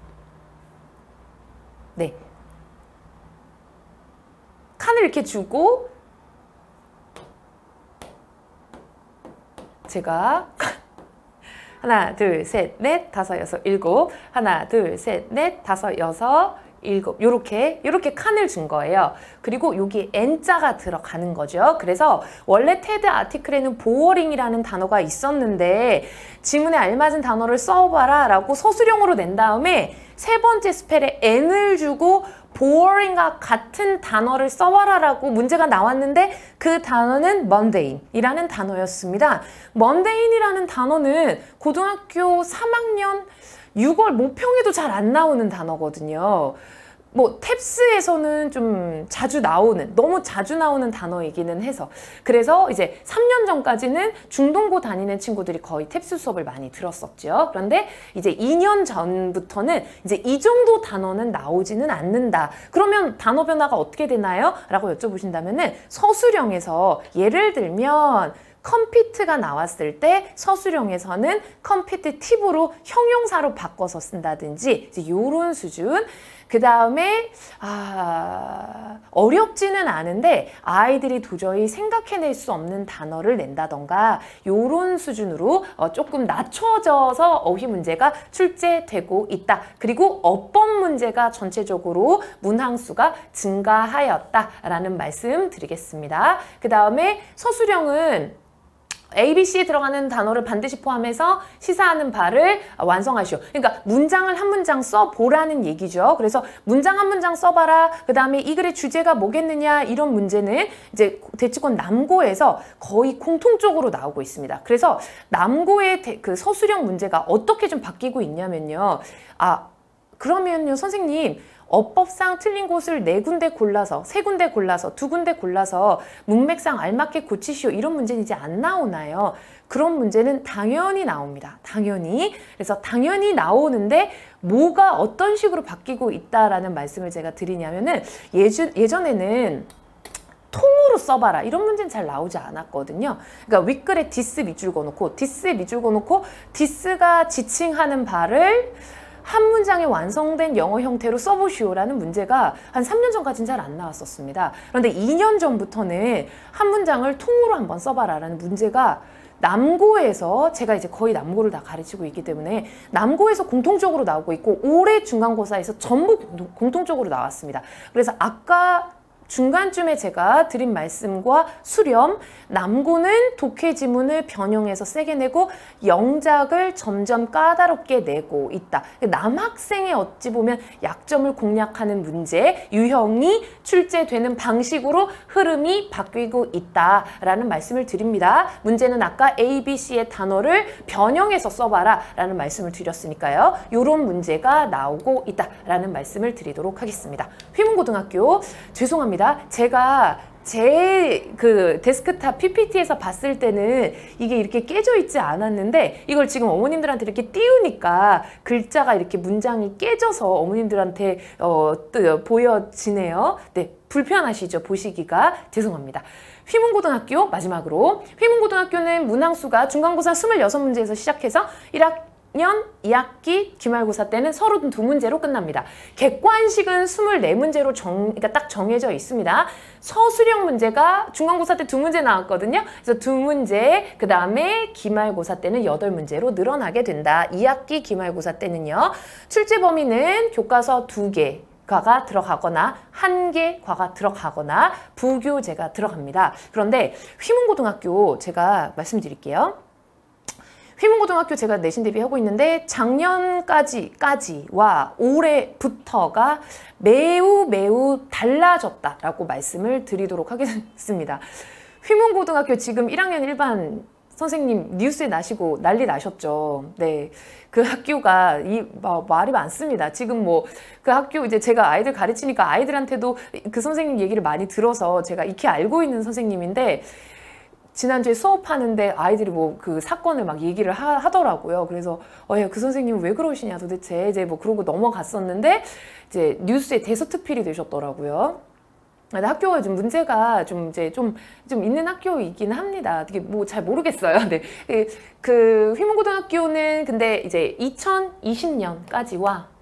Speaker 1: 네. 칸을 이렇게 주고 제가 하나, 둘, 셋, 넷, 다섯, 여섯, 일곱, 하나, 둘, 셋, 넷, 다섯, 여섯, 일곱, 요렇게 칸을 준 거예요. 그리고 여기 N자가 들어가는 거죠. 그래서 원래 테드 아티클에는 보어링이라는 단어가 있었는데 지문에 알맞은 단어를 써봐라 라고 서술형으로 낸 다음에 세 번째 스펠에 N을 주고 boring과 같은 단어를 써봐라 라고 문제가 나왔는데 그 단어는 mundane이라는 단어였습니다. mundane이라는 단어는 고등학교 3학년 6월 모평에도 잘 안 나오는 단어거든요. 뭐 탭스에서는 좀 자주 나오는, 너무 자주 나오는 단어이기는 해서, 그래서 이제 3년 전까지는 중동고 다니는 친구들이 거의 탭스 수업을 많이 들었었죠. 그런데 이제 2년 전부터는 이제 이 정도 단어는 나오지는 않는다. 그러면 단어 변화가 어떻게 되나요? 라고 여쭤보신다면은, 서술형에서 예를 들면 컴피트가 나왔을 때 서술형에서는 컴피티티브로 형용사로 바꿔서 쓴다든지 이제 요런 수준. 그 다음에 어렵지는 않은데 아이들이 도저히 생각해낼 수 없는 단어를 낸다던가 요런 수준으로 조금 낮춰져서 어휘 문제가 출제되고 있다. 그리고 어법 문제가 전체적으로 문항수가 증가하였다라는 말씀 드리겠습니다. 그 다음에 서술형은 ABC에 들어가는 단어를 반드시 포함해서 시사하는 바를 완성하시오. 그러니까 문장을 한 문장 써보라는 얘기죠. 그래서 문장 한 문장 써봐라. 그 다음에 이 글의 주제가 뭐겠느냐, 이런 문제는 이제 대치권 남고에서 거의 공통적으로 나오고 있습니다. 그래서 남고의 그 서술형 문제가 어떻게 좀 바뀌고 있냐면요. 그러면요 선생님, 어법상 틀린 곳을 4군데 골라서, 3군데 골라서, 2군데 골라서 문맥상 알맞게 고치시오, 이런 문제는 이제 안 나오나요? 그런 문제는 당연히 나옵니다. 당연히. 그래서 당연히 나오는데 뭐가 어떤 식으로 바뀌고 있다라는 말씀을 제가 드리냐면은, 예전에는 통으로 써봐라, 이런 문제는 잘 나오지 않았거든요. 그러니까 윗글에 디스 밑줄 그어놓고, 디스에 밑줄 그어놓고, 디스가 지칭하는 바를 한 문장에 완성된 영어 형태로 써보시오라는 문제가 한 3년 전까지는 잘 안 나왔었습니다. 그런데 2년 전부터는 한 문장을 통으로 한번 써봐라라는 문제가 남고에서, 제가 이제 거의 남고를 다 가르치고 있기 때문에 남고에서 공통적으로 나오고 있고, 올해 중간고사에서 전부 공통적으로 나왔습니다. 그래서 아까 중간쯤에 제가 드린 말씀과 수렴, 남고는 독해 지문을 변형해서 세게 내고 영작을 점점 까다롭게 내고 있다. 남학생의 어찌 보면 약점을 공략하는 문제, 유형이 출제되는 방식으로 흐름이 바뀌고 있다라는 말씀을 드립니다. 문제는 아까 A, B, C의 단어를 변형해서 써봐라 라는 말씀을 드렸으니까요. 이런 문제가 나오고 있다라는 말씀을 드리도록 하겠습니다. 휘문고등학교, 죄송합니다. 제가 제 그 데스크탑 PPT에서 봤을 때는 이게 이렇게 깨져 있지 않았는데, 이걸 지금 어머님들한테 이렇게 띄우니까 글자가 이렇게 문장이 깨져서 어머님들한테 보여지네요. 네, 불편하시죠? 보시기가. 죄송합니다. 휘문고등학교 마지막으로, 휘문고등학교는 문항수가 중간고사 26문제에서 시작해서 1학년 2학기 기말고사 때는 32문제로 끝납니다. 객관식은 24문제로 그러니까 딱 정해져 있습니다. 서술형 문제가 중간고사 때 2문제 나왔거든요. 그래서 2문제, 그 다음에 기말고사 때는 8문제로 늘어나게 된다. 2학기 기말고사 때는요. 출제 범위는 교과서 2개. 과가 들어가거나 1개 과가 들어가거나 부교재가 들어갑니다. 그런데 휘문고등학교 제가 말씀드릴게요. 휘문고등학교 제가 내신 대비하고 있는데 작년까지와 올해부터가 매우 달라졌다라고 말씀을 드리도록 하겠습니다. 휘문고등학교 지금 1학년 1반 선생님 뉴스에 나시고 난리 나셨죠. 네, 그 학교가 말이 많습니다. 지금 뭐 그 학교 이제 제가 아이들 가르치니까 아이들한테도 그 선생님 얘기를 많이 들어서 제가 익히 알고 있는 선생님인데, 지난주에 수업하는데 아이들이 뭐 그 사건을 막 얘기를 하더라고요. 그래서 그 선생님은 왜 그러시냐 도대체, 이제 뭐 그러고 넘어갔었는데 이제 뉴스에 대서특필이 되셨더라고요. 근데 학교가 좀 문제가 좀 있는 학교이긴 합니다. 되게 뭐 잘 모르겠어요. 네. 그 휘문고등학교는 근데 이제 2020년까지와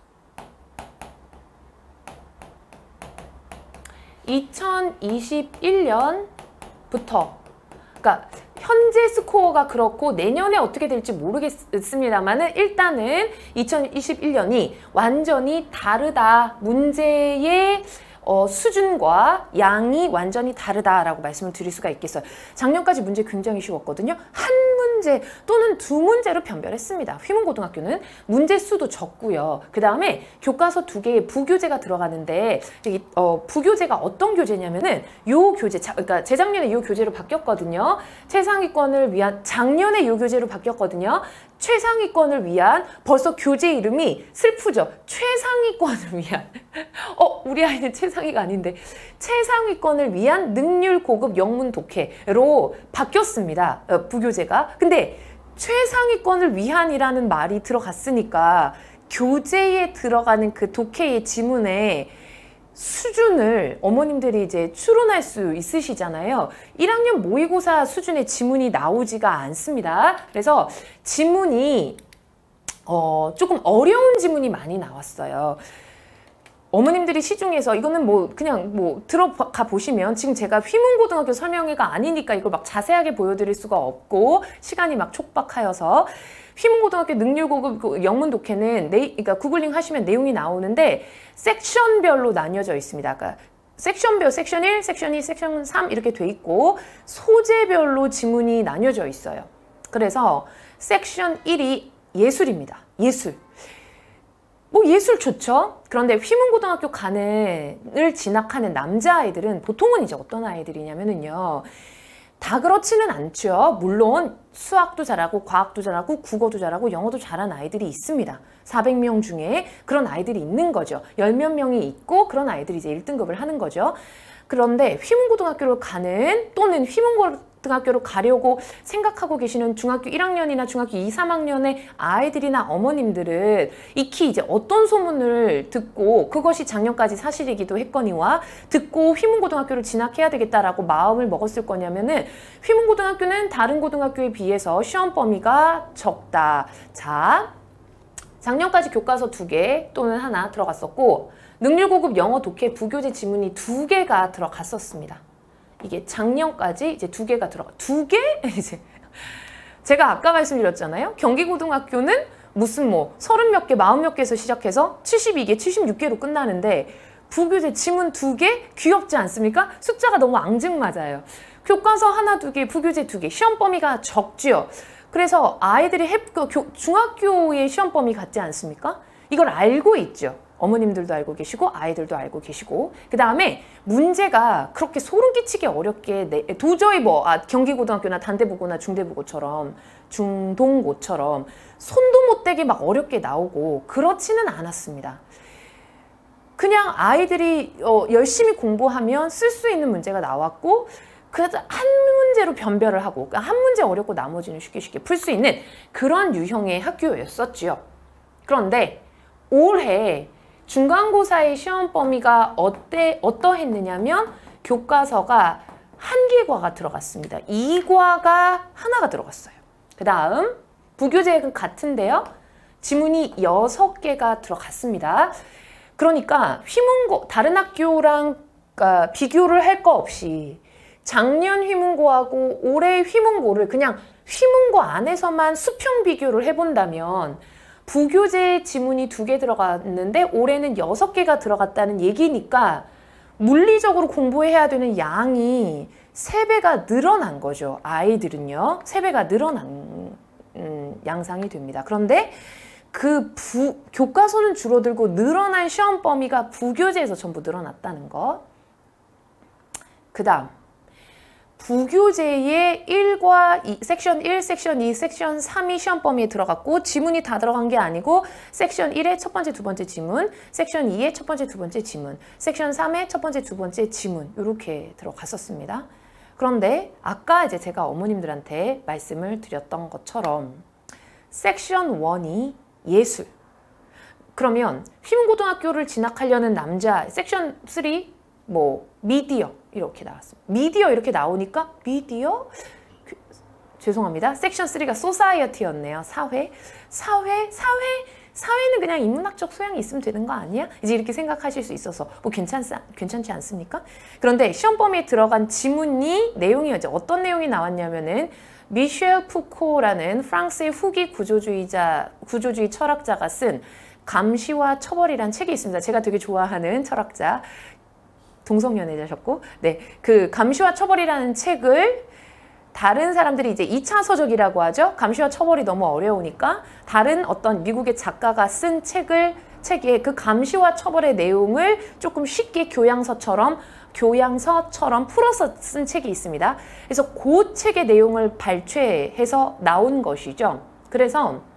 Speaker 1: 2021년부터, 그러니까 현재 스코어가 그렇고 내년에 어떻게 될지 모르겠습니다만은 일단은 2021년이 완전히 다르다. 문제의 수준과 양이 완전히 다르다라고 말씀을 드릴 수가 있겠어요. 작년까지 문제 굉장히 쉬웠거든요. 한 문제 또는 2문제로 변별했습니다. 휘문고등학교는 문제 수도 적고요. 그 다음에 교과서 2개의 부교재가 들어가는데, 부교재가 어떤 교재냐면은 요 교재, 그러니까 재작년에 요 교재로 바뀌었거든요. 최상위권을 위한 작년에 요 교재로 바뀌었거든요. 최상위권을 위한 벌써 교재 이름이 슬프죠. 최상위권을 위한 우리 아이는 최상위가 아닌데 최상위권을 위한 능률 고급 영문 독해로 바뀌었습니다. 부교재가. 근데 최상위권을 위한이라는 말이 들어갔으니까 교재에 들어가는 그 독해의 지문에 수준을 어머님들이 이제 추론할 수 있으시잖아요. 1학년 모의고사 수준의 지문이 나오지가 않습니다. 그래서 지문이 조금 어려운 지문이 많이 나왔어요. 어머님들이 시중에서 이거는 그냥 들어가 보시면 지금 제가 휘문고등학교 설명회가 아니니까 이걸 막 자세하게 보여드릴 수가 없고 시간이 막 촉박하여서 휘문고등학교 능률고급 영문 독해는 그러니까 구글링 하시면 내용이 나오는데 섹션별로 나뉘어져 있습니다. 그러니까 섹션별, 섹션 1, 섹션 2, 섹션 3 이렇게 돼 있고 소재별로 지문이 나뉘어져 있어요. 그래서 섹션 1이 예술입니다. 예술. 예술 좋죠. 그런데 휘문고등학교 간을 진학하는 남자아이들은 보통은 이제 어떤 아이들이냐면요. 다 그렇지는 않죠. 물론 수학도 잘하고 과학도 잘하고 국어도 잘하고 영어도 잘하는 아이들이 있습니다. 400명 중에 그런 아이들이 있는 거죠. 10몇 명이 있고 그런 아이들이 이제 1등급을 하는 거죠. 그런데 휘문고등학교를 가는 또는 휘문고등학교로 가려고 생각하고 계시는 중학교 1학년이나 중학교 2, 3학년의 아이들이나 어머님들은 익히 이제 어떤 소문을 듣고 그것이 작년까지 사실이기도 했거니와 듣고 휘문고등학교를 진학해야 되겠다라고 마음을 먹었을 거냐면은 휘문고등학교는 다른 고등학교에 비해서 시험 범위가 적다. 자, 작년까지 교과서 2개 또는 하나 들어갔었고 능률고급 영어 독해 부교재 지문이 2개가 들어갔었습니다. 이게 작년까지 이제 2개가 들어가. 2개? 이제 제가 아까 말씀드렸잖아요. 경기고등학교는 무슨 30몇 개, 40몇 개에서 시작해서 72개, 76개로 끝나는데 부교재 지문 2개? 귀엽지 않습니까? 숫자가 너무 앙증맞아요. 교과서 하나, 2개, 부교재 2개. 시험 범위가 적지요. 그래서 아이들이 중학교의 시험 범위 같지 않습니까? 이걸 알고 있죠. 어머님들도 알고 계시고 아이들도 알고 계시고 그 다음에 문제가 그렇게 소름 끼치게 어렵게 도저히 경기고등학교나 단대부고나 중대부고처럼 중동고처럼 손도 못 대게 막 어렵게 나오고 그렇지는 않았습니다. 그냥 아이들이 열심히 공부하면 쓸 수 있는 문제가 나왔고 그래서 한 문제로 변별을 하고 한 문제 어렵고 나머지는 쉽게 풀 수 있는 그런 유형의 학교였었지요. 그런데 올해 중간고사의 시험 범위가 어떠했느냐면 교과서가 1개과가 들어갔습니다. 2과가 하나가 들어갔어요. 그 다음 부교재는 같은데요. 지문이 6개가 들어갔습니다. 그러니까 다른 학교랑 비교를 할 거 없이 작년 휘문고하고 올해 휘문고를 그냥 휘문고 안에서만 수평 비교를 해본다면 부교재 지문이 2개 들어갔는데 올해는 6개가 들어갔다는 얘기니까 물리적으로 공부해야 되는 양이 3배가 늘어난 거죠. 아이들은요. 3배가 늘어난 양상이 됩니다. 그런데 교과서는 줄어들고 늘어난 시험 범위가 부교재에서 전부 늘어났다는 것. 그 다음 부교재의 1과 2, 섹션 1, 섹션 2, 섹션 3이 시험 범위에 들어갔고 지문이 다 들어간 게 아니고 섹션 1의 첫 번째, 두 번째 지문, 섹션 2의 첫 번째, 두 번째 지문, 섹션 3의 첫 번째, 두 번째 지문 이렇게 들어갔었습니다. 그런데 아까 이제 제가 어머님들한테 말씀을 드렸던 것처럼 섹션 1이 예술. 그러면 휘문고등학교를 진학하려는 남자 섹션 3 미디어 이렇게 나왔습니다. 미디어 이렇게 나오니까 미디어? 죄송합니다. 섹션 3가 소사이어티였네요. 사회는 그냥 인문학적 소양이 있으면 되는 거 아니야? 이제 이렇게 생각하실 수 있어서 괜찮지 않습니까? 그런데 시험 범위에 들어간 지문이 내용이 이제 어떤 내용이 나왔냐면은 미셸 푸코라는 프랑스의 후기 구조주의 철학자가 쓴 감시와 처벌이란 책이 있습니다. 제가 되게 좋아하는 철학자. 동성연애자셨고, 네, 그 감시와 처벌이라는 책을 다른 사람들이 이제 2차 서적이라고 하죠. 감시와 처벌이 너무 어려우니까 다른 어떤 미국의 작가가 쓴 책에 그 감시와 처벌의 내용을 조금 쉽게 교양서처럼 풀어서 쓴 책이 있습니다. 그래서 그 책의 내용을 발췌해서 나온 것이죠. 그래서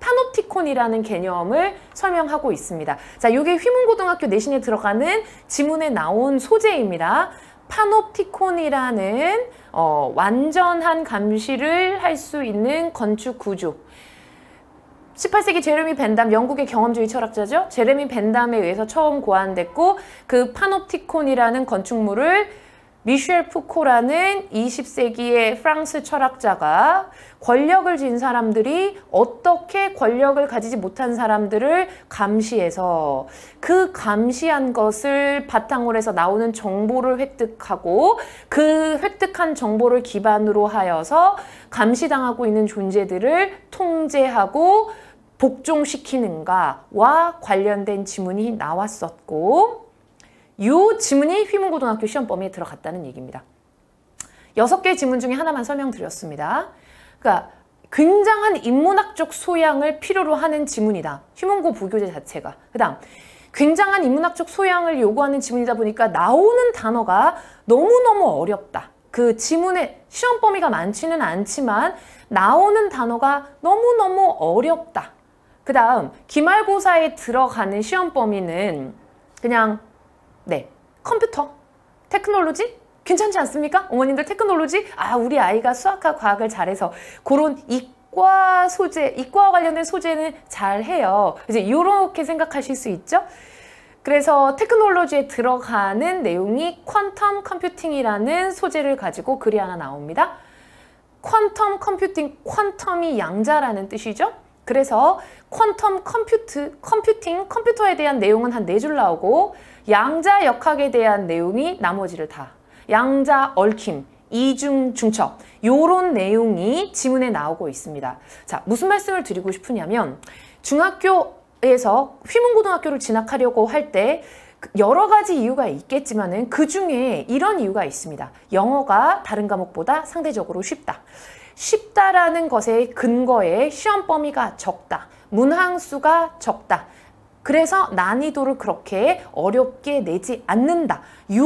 Speaker 1: 파놉티콘이라는 개념을 설명하고 있습니다. 자, 이게 휘문고등학교 내신에 들어가는 지문에 나온 소재입니다. 파놉티콘이라는 완전한 감시를 할 수 있는 건축 구조. 18세기 제레미 벤담, 영국의 경험주의 철학자죠. 제레미 벤담에 의해서 처음 고안됐고 그 파놉티콘이라는 건축물을 미셸 푸코라는 20세기의 프랑스 철학자가 권력을 쥔 사람들이 어떻게 권력을 가지지 못한 사람들을 감시해서 그 감시한 것을 바탕으로 해서 나오는 정보를 획득하고 그 획득한 정보를 기반으로 하여서 감시당하고 있는 존재들을 통제하고 복종시키는가와 관련된 지문이 나왔었고 이 지문이 휘문고등학교 시험 범위에 들어갔다는 얘기입니다. 6개의 지문 중에 하나만 설명드렸습니다. 그러니까 굉장한 인문학적 소양을 필요로 하는 지문이다. 휘문고 부교재 자체가. 그 다음 굉장한 인문학적 소양을 요구하는 지문이다 보니까 나오는 단어가 너무너무 어렵다. 그 지문의 시험 범위가 많지는 않지만 나오는 단어가 너무너무 어렵다. 그 다음 기말고사에 들어가는 시험 범위는 그냥 컴퓨터, 테크놀로지? 괜찮지 않습니까? 어머님들 테크놀로지? 아, 우리 아이가 수학과 과학을 잘해서 그런 이과 소재, 이과와 관련된 소재는 잘해요. 이제 이렇게 생각하실 수 있죠? 그래서 테크놀로지에 들어가는 내용이 퀀텀 컴퓨팅이라는 소재를 가지고 글이 하나 나옵니다. 퀀텀 컴퓨팅, 퀀텀이 양자라는 뜻이죠. 그래서 퀀텀 컴퓨팅, 컴퓨터에 대한 내용은 한 4줄 나오고 양자 역학에 대한 내용이 나머지를 다 양자 얽힘, 이중 중첩 요런 내용이 지문에 나오고 있습니다. 자, 무슨 말씀을 드리고 싶으냐면 중학교에서 휘문고등학교를 진학하려고 할 때 여러 가지 이유가 있겠지만은 그 중에 이런 이유가 있습니다. 영어가 다른 과목보다 상대적으로 쉽다. 쉽다라는 것의 근거에 시험 범위가 적다. 문항수가 적다. 그래서 난이도를 그렇게 어렵게 내지 않는다.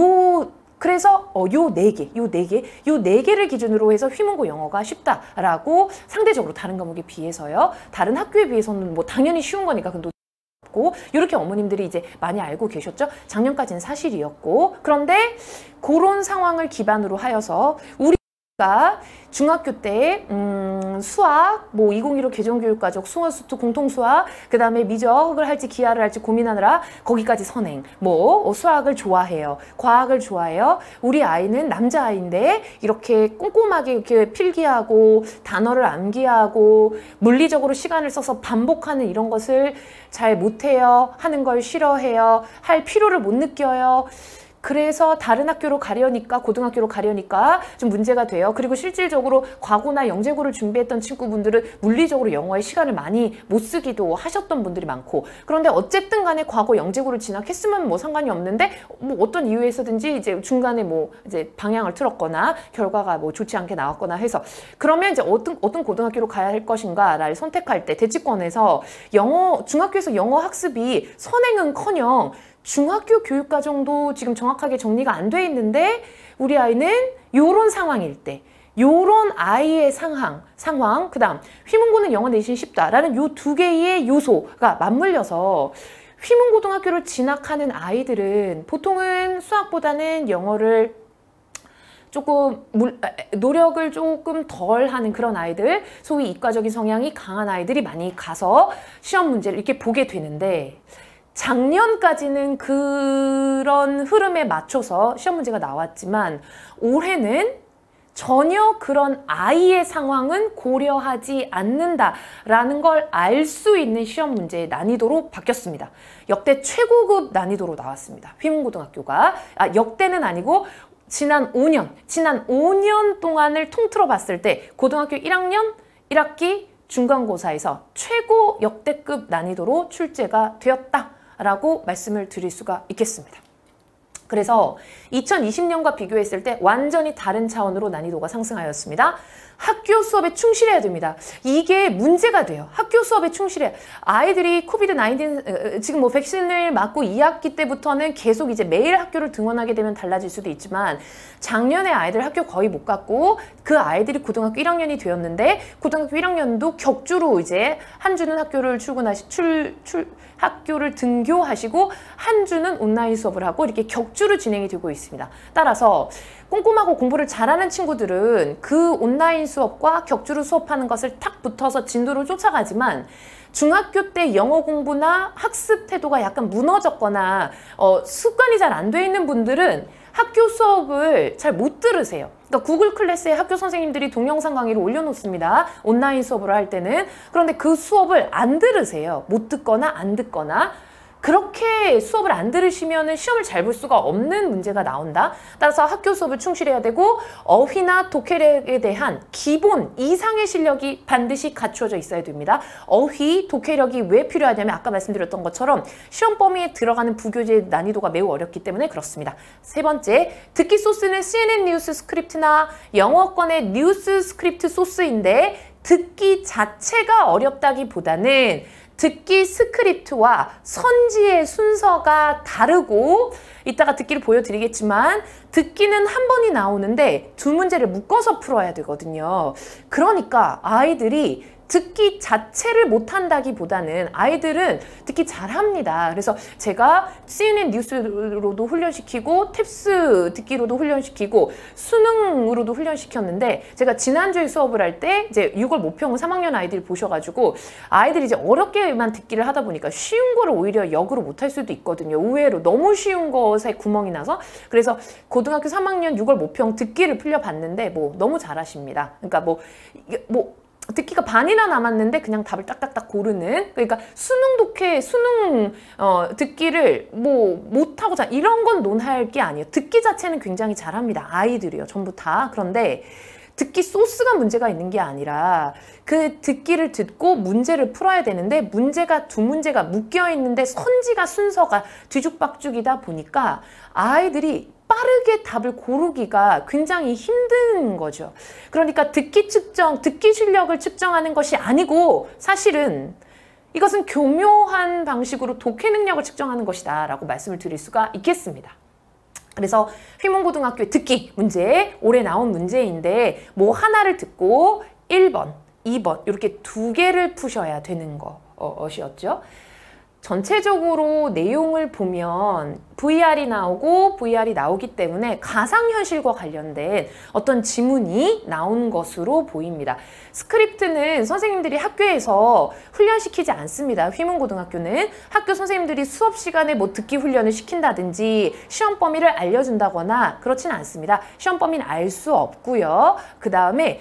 Speaker 1: 그래서 요 네 개를 기준으로 해서 휘문고 영어가 쉽다라고 상대적으로 다른 과목에 비해서요. 다른 학교에 비해서는 뭐 당연히 쉬운 거니까 근데 이렇게 어머님들이 이제 많이 알고 계셨죠? 작년까지는 사실이었고 그런데 그런 상황을 기반으로 하여서 우리가 중학교 때 수학, 뭐 2015 개정교육과정, 수어수투 공통수학, 그 다음에 미적을 할지 기하를 할지 고민하느라 거기까지 선행, 뭐 수학을 좋아해요, 과학을 좋아해요. 우리 아이는 남자아이인데 이렇게 꼼꼼하게 이렇게 필기하고 단어를 암기하고 물리적으로 시간을 써서 반복하는 이런 것을 잘 못해요, 하는 걸 싫어해요, 할 필요를 못 느껴요. 그래서 다른 학교로 가려니까, 고등학교로 가려니까 좀 문제가 돼요. 그리고 실질적으로 과고나 영재고를 준비했던 친구분들은 물리적으로 영어에 시간을 많이 못 쓰기도 하셨던 분들이 많고, 그런데 어쨌든 간에 과고 영재고를 진학했으면 뭐 상관이 없는데 뭐 어떤 이유에서든지 이제 중간에 뭐 이제 방향을 틀었거나 결과가 뭐 좋지 않게 나왔거나 해서 그러면 이제 어떤 고등학교로 가야 할 것인가를 선택할 때 대치권에서 중학교에서 영어 학습이 선행은커녕 중학교 교육과정도 지금 정확하게 정리가 안 돼 있는데 우리 아이는 요런 상황일 때 요런 아이의 상황 그 다음 휘문고는 영어 내신 쉽다라는 요 2개의 요소가 맞물려서 휘문고등학교를 진학하는 아이들은 보통은 수학보다는 영어를 조금 노력을 조금 덜 하는 그런 아이들, 소위 이과적인 성향이 강한 아이들이 많이 가서 시험 문제를 이렇게 보게 되는데 작년까지는 그런 흐름에 맞춰서 시험 문제가 나왔지만 올해는 전혀 그런 아이의 상황은 고려하지 않는다라는 걸 알 수 있는 시험 문제의 난이도로 바뀌었습니다. 역대 최고급 난이도로 나왔습니다. 휘문고등학교가. 역대는 아니고 지난 5년 동안을 통틀어 봤을 때 고등학교 1학년 1학기 중간고사에서 최고 역대급 난이도로 출제가 되었다라고 말씀을 드릴 수가 있겠습니다. 그래서 2020년과 비교했을 때 완전히 다른 차원으로 난이도가 상승하였습니다. 학교 수업에 충실해야 됩니다. 이게 문제가 돼요. 학교 수업에 충실해. 아이들이 코비드-19 지금 뭐 백신을 맞고 2학기 때부터는 계속 이제 매일 학교를 등원하게 되면 달라질 수도 있지만 작년에 아이들 학교 거의 못 갔고 그 아이들이 고등학교 1학년이 되었는데 고등학교 1학년도 격주로 이제 한 주는 학교를 학교를 등교하시고 한 주는 온라인 수업을 하고 이렇게 격주로 진행이 되고 있습니다. 따라서 꼼꼼하고 공부를 잘하는 친구들은 그 온라인 수업과 격주로 수업하는 것을 탁 붙어서 진도를 쫓아가지만 중학교 때 영어 공부나 학습 태도가 약간 무너졌거나 습관이 잘 안 돼 있는 분들은 학교 수업을 잘 못 들으세요. 그러니까 구글 클래스에 학교 선생님들이 동영상 강의를 올려놓습니다. 온라인 수업을 할 때는. 그런데 그 수업을 안 들으세요. 못 듣거나 안 듣거나. 그렇게 수업을 안 들으시면 시험을 잘 볼 수가 없는 문제가 나온다. 따라서 학교 수업을 충실해야 되고 어휘나 독해력에 대한 기본 이상의 실력이 반드시 갖추어져 있어야 됩니다. 어휘, 독해력이 왜 필요하냐면 아까 말씀드렸던 것처럼 시험 범위에 들어가는 부교재의 난이도가 매우 어렵기 때문에 그렇습니다. 세 번째, 듣기 소스는 CNN 뉴스 스크립트나 영어권의 뉴스 스크립트 소스인데 듣기 자체가 어렵다기보다는 듣기 스크립트와 선지의 순서가 다르고 이따가 듣기를 보여드리겠지만 듣기는 한 번이 나오는데 두 문제를 묶어서 풀어야 되거든요. 그러니까 아이들이 듣기 자체를 못한다기보다는 아이들은 듣기 잘합니다. 그래서 제가 CNN 뉴스로도 훈련시키고 탭스 듣기로도 훈련시키고 수능으로도 훈련시켰는데 제가 지난주에 수업을 할 때 이제 6월 모평 3학년 아이들이 보셔가지고 아이들이 이제 어렵게만 듣기를 하다 보니까 쉬운 거를 오히려 역으로 못할 수도 있거든요. 의외로 너무 쉬운 것에 구멍이 나서 그래서 고등학교 3학년 6월 모평 듣기를 풀려봤는데 뭐 너무 잘하십니다. 그러니까 듣기가 반이나 남았는데 그냥 답을 딱딱딱 고르는 그러니까 수능 독해, 수능 듣기를 못하고 이런 건 논할 게 아니에요. 듣기 자체는 굉장히 잘합니다. 아이들이요. 전부 다. 그런데 듣기 소스가 문제가 있는 게 아니라 그 듣기를 듣고 문제를 풀어야 되는데 문제가 두 문제가 묶여 있는데 선지가 순서가 뒤죽박죽이다 보니까 아이들이 빠르게 답을 고르기가 굉장히 힘든 거죠. 그러니까 듣기 측정, 듣기 실력을 측정하는 것이 아니고 사실은 이것은 교묘한 방식으로 독해 능력을 측정하는 것이다 라고 말씀을 드릴 수가 있겠습니다. 그래서 휘문고등학교의 듣기 문제, 올해 나온 문제인데 뭐 하나를 듣고 1번, 2번 이렇게 두 개를 푸셔야 되는 것이었죠. 전체적으로 내용을 보면 VR이 나오고 VR이 나오기 때문에 가상현실과 관련된 어떤 지문이 나온 것으로 보입니다. 스크립트는 선생님들이 학교에서 훈련시키지 않습니다. 휘문고등학교는 학교 선생님들이 수업 시간에 뭐 듣기 훈련을 시킨다든지 시험 범위를 알려준다거나 그렇진 않습니다. 시험 범위는 알 수 없고요. 그 다음에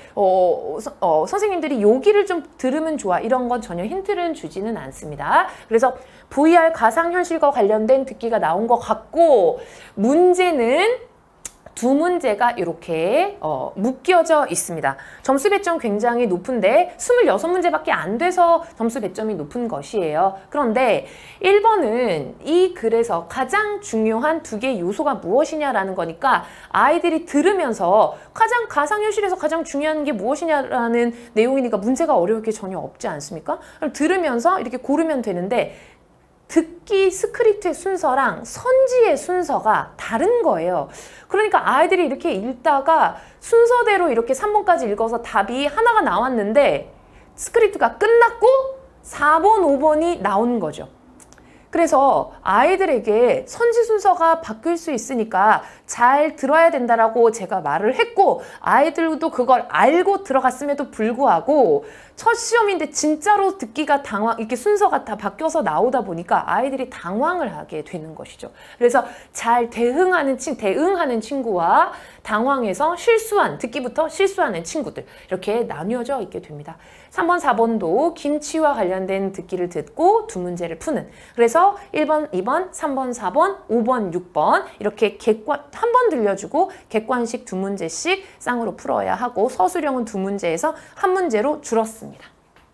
Speaker 1: 선생님들이 여기를 좀 들으면 좋아 이런 건 전혀 힌트를 주지는 않습니다. 그래서 VR 가상현실과 관련된 듣기가 나온 것 같고 문제는 두 문제가 이렇게 묶여져 있습니다. 점수 배점 굉장히 높은데 26문제밖에 안 돼서 점수 배점이 높은 것이에요. 그런데 1번은 이 글에서 가장 중요한 두 개의 요소가 무엇이냐라는 거니까 아이들이 들으면서 가상현실에서 가장 중요한 게 무엇이냐라는 내용이니까 문제가 어려울 게 전혀 없지 않습니까? 그럼 들으면서 이렇게 고르면 되는데 듣기 스크립트의 순서랑 선지의 순서가 다른 거예요. 그러니까 아이들이 이렇게 읽다가 순서대로 이렇게 3번까지 읽어서 답이 하나가 나왔는데 스크립트가 끝났고 4번, 5번이 나오는 거죠. 그래서 아이들에게 선지 순서가 바뀔 수 있으니까 잘 들어야 된다라고 제가 말을 했고 아이들도 그걸 알고 들어갔음에도 불구하고 첫 시험인데 진짜로 듣기가 이렇게 순서가 다 바뀌어서 나오다 보니까 아이들이 당황을 하게 되는 것이죠. 그래서 잘 대응하는 친구와 당황해서 듣기부터 실수하는 친구들 이렇게 나뉘어져 있게 됩니다. 3번, 4번도 김치와 관련된 듣기를 듣고 두 문제를 푸는 그래서 1번, 2번, 3번, 4번, 5번, 6번 이렇게 한 번 들려주고 객관식 두 문제씩 쌍으로 풀어야 하고 서술형은 두 문제에서 한 문제로 줄었습니다.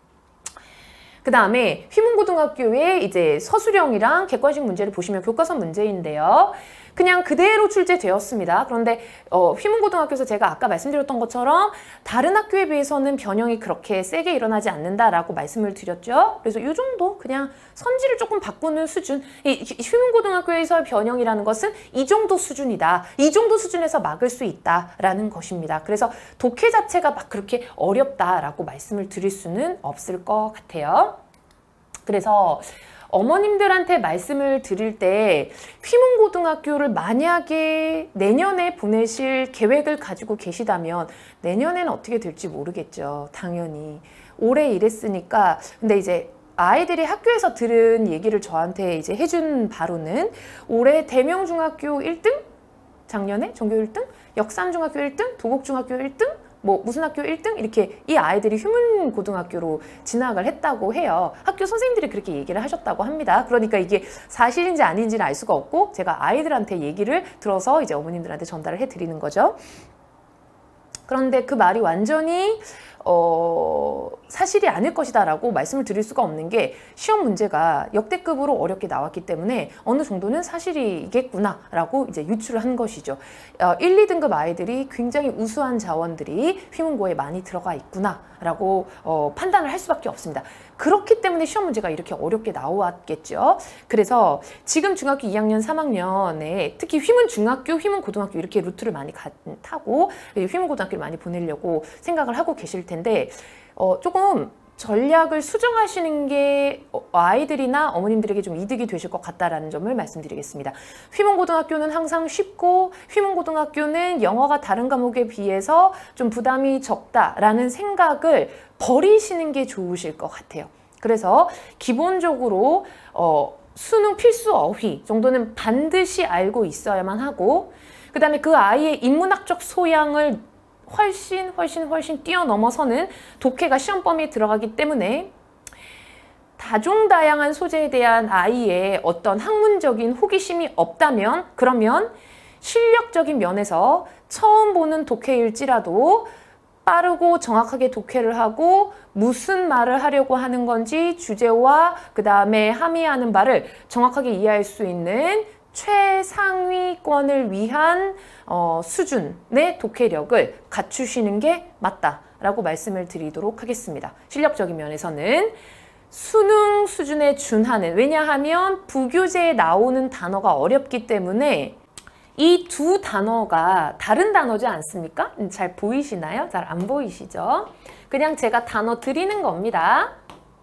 Speaker 1: 그 다음에 휘문고등학교의 이제 서술형이랑 객관식 문제를 보시면 교과서 문제인데요. 그냥 그대로 출제되었습니다. 그런데 휘문고등학교에서 제가 아까 말씀드렸던 것처럼 다른 학교에 비해서는 변형이 그렇게 세게 일어나지 않는다라고 말씀을 드렸죠. 그래서 이 정도 그냥 선지를 조금 바꾸는 수준. 이 휘문고등학교에서의 변형이라는 것은 이 정도 수준이다. 이 정도 수준에서 막을 수 있다라는 것입니다. 그래서 독해 자체가 막 그렇게 어렵다라고 말씀을 드릴 수는 없을 것 같아요. 그래서 어머님들한테 말씀을 드릴 때 휘문고등학교를 만약에 내년에 보내실 계획을 가지고 계시다면 내년에는 어떻게 될지 모르겠죠. 당연히. 올해 이랬으니까. 근데 이제 아이들이 학교에서 들은 얘기를 저한테 이제 해준 바로는 올해 대명중학교 1등? 작년에 전교 1등? 역삼중학교 1등? 도곡중학교 1등? 뭐 무슨 학교 1등? 이렇게 이 아이들이 휘문고등학교로 진학을 했다고 해요. 학교 선생님들이 그렇게 얘기를 하셨다고 합니다. 그러니까 이게 사실인지 아닌지는 알 수가 없고 제가 아이들한테 얘기를 들어서 이제 어머님들한테 전달을 해드리는 거죠. 그런데 그 말이 완전히 사실이 아닐 것이다 라고 말씀을 드릴 수가 없는 게 시험 문제가 역대급으로 어렵게 나왔기 때문에 어느 정도는 사실이겠구나 라고 이제 유추를 한 것이죠. 1, 2등급 아이들이 굉장히 우수한 자원들이 휘문고에 많이 들어가 있구나 라고 판단을 할 수밖에 없습니다. 그렇기 때문에 시험 문제가 이렇게 어렵게 나왔겠죠. 그래서 지금 중학교 2학년, 3학년에 특히 휘문중학교, 휘문고등학교 이렇게 루트를 많이 타고 휘문고등학교를 많이 보내려고 생각을 하고 계실 텐데 조금 전략을 수정하시는 게 아이들이나 어머님들에게 좀 이득이 되실 것 같다라는 점을 말씀드리겠습니다. 휘문고등학교는 항상 쉽고 휘문고등학교는 영어가 다른 과목에 비해서 좀 부담이 적다라는 생각을 버리시는 게 좋으실 것 같아요. 그래서 기본적으로 수능 필수 어휘 정도는 반드시 알고 있어야만 하고 그 다음에 그 아이의 인문학적 소양을 훨씬 뛰어넘어서는 독해가 시험 범위에 들어가기 때문에 다종다양한 소재에 대한 아이의 어떤 학문적인 호기심이 없다면 그러면 실력적인 면에서 처음 보는 독해일지라도 빠르고 정확하게 독해를 하고 무슨 말을 하려고 하는 건지 주제와 그 다음에 함의하는 바를 정확하게 이해할 수 있는 최상위권을 위한 수준의 독해력을 갖추시는 게 맞다라고 말씀을 드리도록 하겠습니다. 실력적인 면에서는 수능 수준에 준하는, 왜냐하면 부교재에 나오는 단어가 어렵기 때문에 이 두 단어가 다른 단어지 않습니까? 잘 보이시나요? 잘 안 보이시죠? 그냥 제가 단어 드리는 겁니다.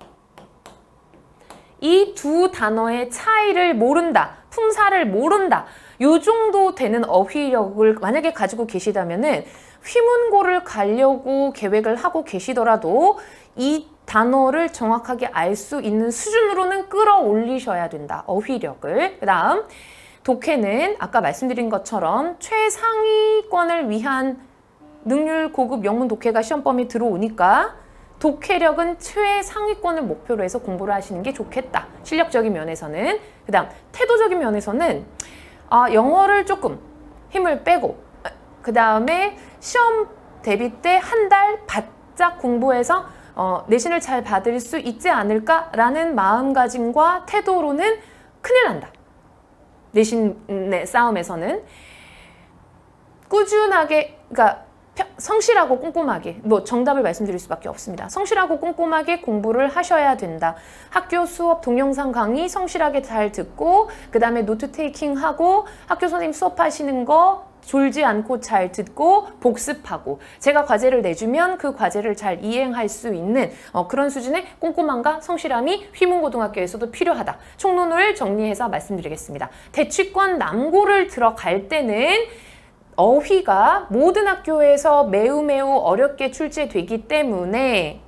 Speaker 1: 이 두 단어의 차이를 모른다, 품사를 모른다, 요 정도 되는 어휘력을 만약에 가지고 계시다면은 휘문고를 가려고 계획을 하고 계시더라도 이 단어를 정확하게 알 수 있는 수준으로는 끌어올리셔야 된다, 어휘력을. 그 다음 독해는 아까 말씀드린 것처럼 최상위권을 위한 능률 고급 영문 독해가 시험 범위에 들어오니까 독해력은 최상위권을 목표로 해서 공부를 하시는 게 좋겠다. 실력적인 면에서는. 그 다음 태도적인 면에서는 영어를 조금 힘을 빼고 그 다음에 시험 대비 때 한 달 바짝 공부해서 내신을 잘 받을 수 있지 않을까라는 마음가짐과 태도로는 큰일 난다. 내신의 싸움에서는 꾸준하게, 그러니까 성실하고 꼼꼼하게, 뭐 정답을 말씀드릴 수밖에 없습니다. 성실하고 꼼꼼하게 공부를 하셔야 된다. 학교 수업 동영상 강의 성실하게 잘 듣고 그 다음에 노트 테이킹하고 학교 선생님 수업하시는 거 졸지 않고 잘 듣고 복습하고 제가 과제를 내주면 그 과제를 잘 이행할 수 있는 그런 수준의 꼼꼼함과 성실함이 휘문고등학교에서도 필요하다. 총론을 정리해서 말씀드리겠습니다. 대치권 남고를 들어갈 때는 어휘가 모든 학교에서 매우 어렵게 출제되기 때문에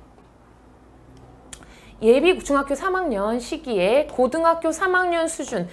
Speaker 1: 예비 중학교 3학년 시기에 고등학교 3학년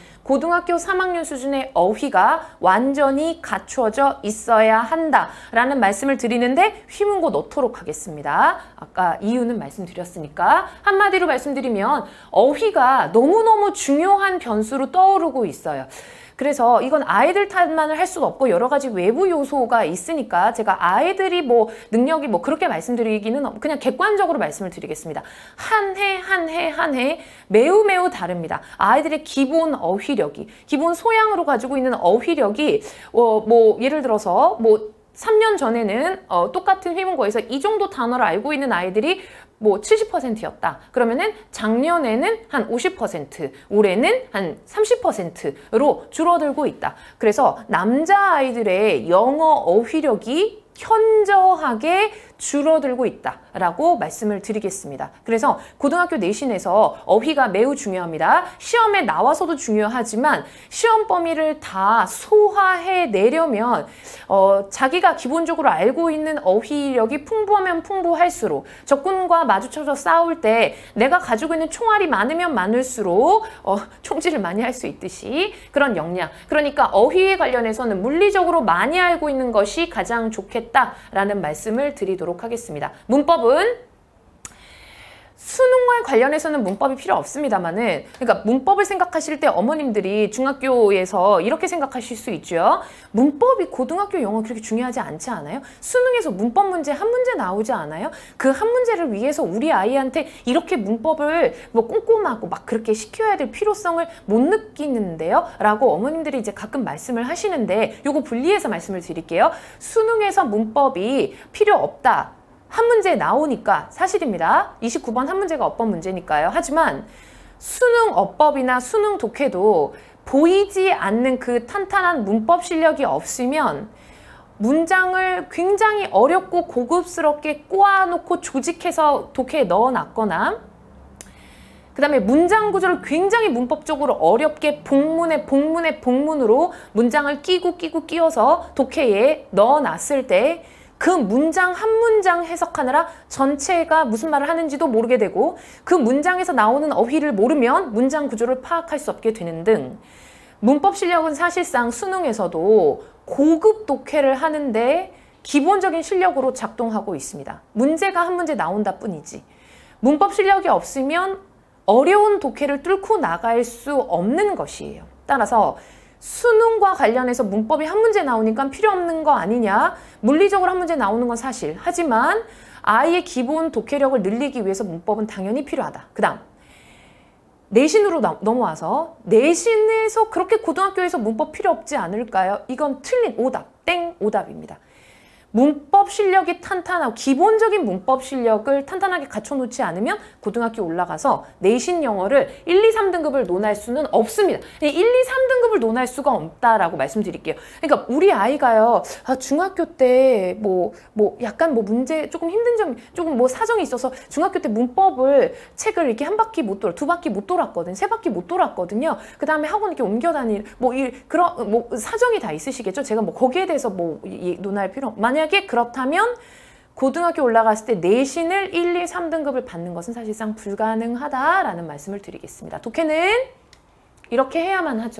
Speaker 1: 수준의 어휘가 완전히 갖추어져 있어야 한다라는 말씀을 드리는데 휘문고 넣도록 하겠습니다. 아까 이유는 말씀드렸으니까 한마디로 말씀드리면 어휘가 너무너무 중요한 변수로 떠오르고 있어요. 그래서 이건 아이들 탓만을 할 수가 없고 여러 가지 외부 요소가 있으니까 제가 아이들이 뭐 능력이 뭐 그렇게 말씀드리기는 그냥 객관적으로 말씀을 드리겠습니다. 한 해 매우 다릅니다. 아이들의 기본 어휘력이, 기본 소양으로 가지고 있는 어휘력이 뭐 예를 들어서 뭐 3년 전에는 똑같은 휘문고에서 이 정도 단어를 알고 있는 아이들이 뭐 70%였다. 그러면은 작년에는 한 50%, 올해는 한 30%로 줄어들고 있다. 그래서 남자아이들의 영어 어휘력이 현저하게 줄어들고 있다라고 말씀을 드리겠습니다. 그래서 고등학교 내신에서 어휘가 매우 중요합니다. 시험에 나와서도 중요하지만 시험 범위를 다 소화해내려면 자기가 기본적으로 알고 있는 어휘력이 풍부하면 풍부할수록 적군과 마주쳐서 싸울 때 내가 가지고 있는 총알이 많으면 많을수록 총질을 많이 할 수 있듯이 그런 역량, 그러니까 어휘에 관련해서는 물리적으로 많이 알고 있는 것이 가장 좋겠다라는 말씀을 드리도록 하겠습니다. 문법은 수능과 관련해서는 문법이 필요 없습니다만은, 그러니까 문법을 생각하실 때 어머님들이 중학교에서 이렇게 생각하실 수 있죠. 문법이 고등학교 영어 그렇게 중요하지 않지 않아요? 수능에서 문법 문제 한 문제 나오지 않아요? 그 한 문제를 위해서 우리 아이한테 이렇게 문법을 뭐 꼼꼼하고 막 그렇게 시켜야 될 필요성을 못 느끼는데요? 라고 어머님들이 이제 가끔 말씀을 하시는데, 요거 분리해서 말씀을 드릴게요. 수능에서 문법이 필요 없다. 한 문제 나오니까 사실입니다. 29번 한 문제가 어법 문제니까요. 하지만 수능 어법이나 수능 독해도 보이지 않는 그 탄탄한 문법 실력이 없으면 문장을 굉장히 어렵고 고급스럽게 꼬아놓고 조직해서 독해에 넣어놨거나, 그 다음에 문장 구조를 굉장히 문법적으로 어렵게 복문으로 문장을 끼워서 독해에 넣어놨을 때 그 문장 한 문장 해석하느라 전체가 무슨 말을 하는지도 모르게 되고, 그 문장에서 나오는 어휘를 모르면 문장 구조를 파악할 수 없게 되는 등, 문법 실력은 사실상 수능에서도 고급 독해를 하는데 기본적인 실력으로 작동하고 있습니다. 문제가 한 문제 나온다 뿐이지 문법 실력이 없으면 어려운 독해를 뚫고 나갈 수 없는 것이에요. 따라서 수능과 관련해서 문법이 한 문제 나오니까 필요 없는 거 아니냐? 물리적으로 한 문제 나오는 건 사실. 하지만 아이의 기본 독해력을 늘리기 위해서 문법은 당연히 필요하다. 그 다음 내신으로 넘어와서, 내신에서 그렇게 고등학교에서 문법 필요 없지 않을까요? 이건 틀린 오답, 땡 오답입니다. 문법 실력이 탄탄하고 기본적인 문법 실력을 탄탄하게 갖춰놓지 않으면 고등학교 올라가서 내신 영어를 1, 2, 3등급을 논할 수는 없습니다. 1, 2, 3등급을 논할 수가 없다라고 말씀드릴게요. 그러니까 우리 아이가요, 중학교 때 약간 문제 조금 힘든 점, 조금 사정이 있어서 중학교 때 문법을 책을 이렇게 한 바퀴 못 돌아, 두 바퀴 못 돌았거든, 세 바퀴 못 돌았거든요. 그 다음에 학원 이렇게 옮겨 다닐 그런 사정이 다 있으시겠죠. 제가 거기에 대해서 논할 필요. 만약에 그렇다면 고등학교 올라갔을 때 내신을 1, 2, 3등급을 받는 것은 사실상 불가능하다라는 말씀을 드리겠습니다. 독해는 이렇게 해야만 하죠.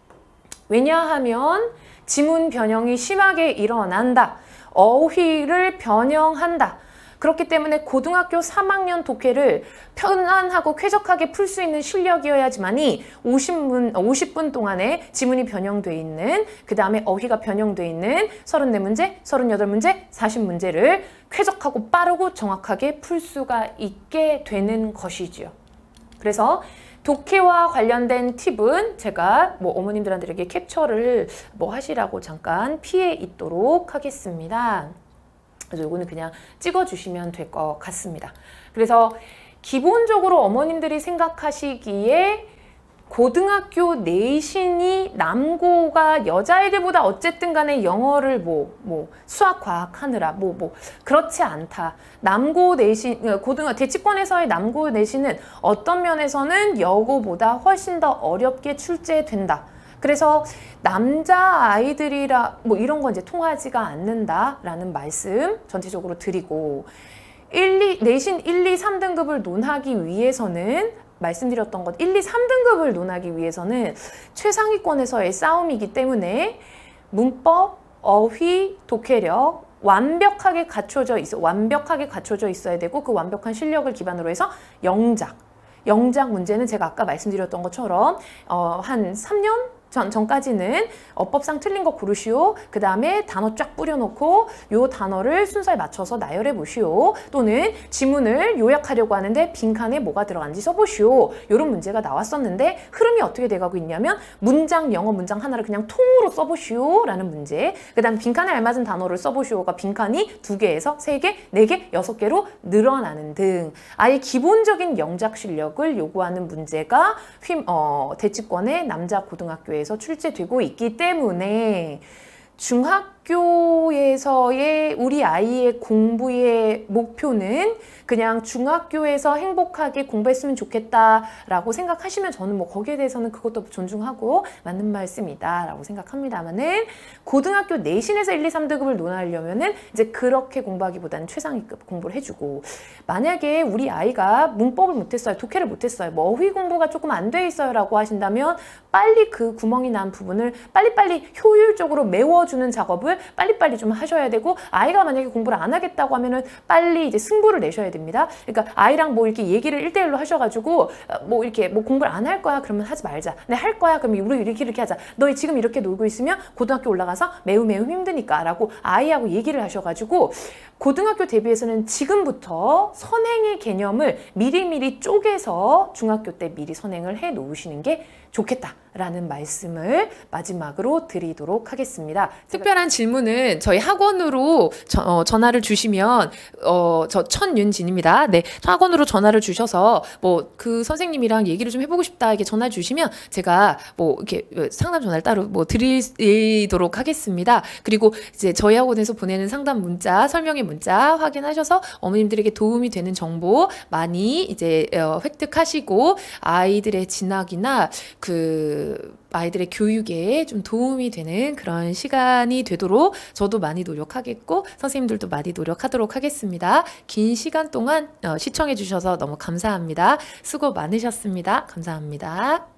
Speaker 1: 왜냐하면 지문 변형이 심하게 일어난다. 어휘를 변형한다. 그렇기 때문에 고등학교 3학년 독해를 편안하고 쾌적하게 풀 수 있는 실력이어야지만이 50분 동안에 지문이 변형돼 있는, 그 다음에 어휘가 변형돼 있는 34문제, 38문제, 40문제를 쾌적하고 빠르고 정확하게 풀 수가 있게 되는 것이지요. 그래서 독해와 관련된 팁은 제가 어머님들한테 이렇게 캡처를 하시라고 잠깐 피해 있도록 하겠습니다. 그래서 이거는 그냥 찍어주시면 될 것 같습니다. 그래서 기본적으로 어머님들이 생각하시기에 고등학교 내신이 남고가 여자애들보다 어쨌든 간에 영어를 수학, 과학 하느라 그렇지 않다. 남고 내신, 대치권에서의 남고 내신은 어떤 면에서는 여고보다 훨씬 더 어렵게 출제된다. 그래서 남자아이들이라 이런 건 이제 통하지가 않는다라는 말씀 전체적으로 드리고, 내신 1, 2, 3등급을 논하기 위해서는 말씀드렸던 것 1, 2, 3등급을 논하기 위해서는 최상위권에서의 싸움이기 때문에 문법, 어휘, 독해력 완벽하게 갖춰져 있어야 되고, 그 완벽한 실력을 기반으로 해서 영작 문제는 제가 아까 말씀드렸던 것처럼 한 3년 전까지는 어법상 틀린 거 고르시오. 그 다음에 단어 쫙 뿌려놓고 요 단어를 순서에 맞춰서 나열해 보시오. 또는 지문을 요약하려고 하는데 빈칸에 뭐가 들어간지 써보시오. 이런 문제가 나왔었는데 흐름이 어떻게 돼가고 있냐면 영어 문장 하나를 그냥 통으로 써보시오 라는 문제. 그 다음 빈칸에 알맞은 단어를 써보시오가 빈칸이 2개에서 3개, 4개, 6개로 늘어나는 등 아예 기본적인 영작 실력을 요구하는 문제가 대치권의 남자 고등학교에서 출제되고 있기 때문에 중학교에서의 우리 아이의 공부의 목표는 그냥 중학교에서 행복하게 공부했으면 좋겠다라고 생각하시면 저는 뭐 거기에 대해서는 그것도 존중하고 맞는 말씀이다라고 생각합니다만은 고등학교 내신에서 1, 2, 3등급을 논하려면은 이제 그렇게 공부하기보다는 최상위급 공부를 해주고 만약에 우리 아이가 문법을 못했어요, 독해를 못했어요, 뭐 어휘 공부가 조금 안 돼 있어요라고 하신다면 빨리 그 구멍이 난 부분을 빨리빨리 효율적으로 메워주는 작업을 빨리빨리 좀 하셔야 되고 아이가 만약에 공부를 안 하겠다고 하면은 빨리 이제 승부를 내셔야 됩니다. 그러니까 아이랑 뭐 이렇게 얘기를 1대1로 하셔가지고 뭐 이렇게 뭐 공부를 안 할 거야 그러면 하지 말자. 네, 할 거야 그러면 우리 이렇게 하자. 너 지금 이렇게 놀고 있으면 고등학교 올라가서 매우 힘드니까 라고 아이하고 얘기를 하셔가지고 고등학교 대비해서는 지금부터 선행의 개념을 미리미리 쪼개서 중학교 때 미리 선행을 해 놓으시는 게 좋겠다라는 말씀을 마지막으로 드리도록 하겠습니다. 특별한 질문은 저희 학원으로 전화를 주시면 저 천윤진입니다. 네, 학원으로 전화를 주셔서 뭐 그 선생님이랑 얘기를 좀 해보고 싶다 이렇게 전화 주시면 제가 뭐 이렇게 상담 전화를 따로 뭐 드리도록 하겠습니다. 그리고 이제 저희 학원에서 보내는 상담 문자, 설명의 문자 확인하셔서 어머님들에게 도움이 되는 정보 많이 이제 획득하시고 아이들의 진학이나 그 아이들의 교육에 좀 도움이 되는 그런 시간이 되도록 저도 많이 노력하겠고 선생님들도 많이 노력하도록 하겠습니다. 긴 시간 동안 시청해 주셔서 너무 감사합니다. 수고 많으셨습니다. 감사합니다.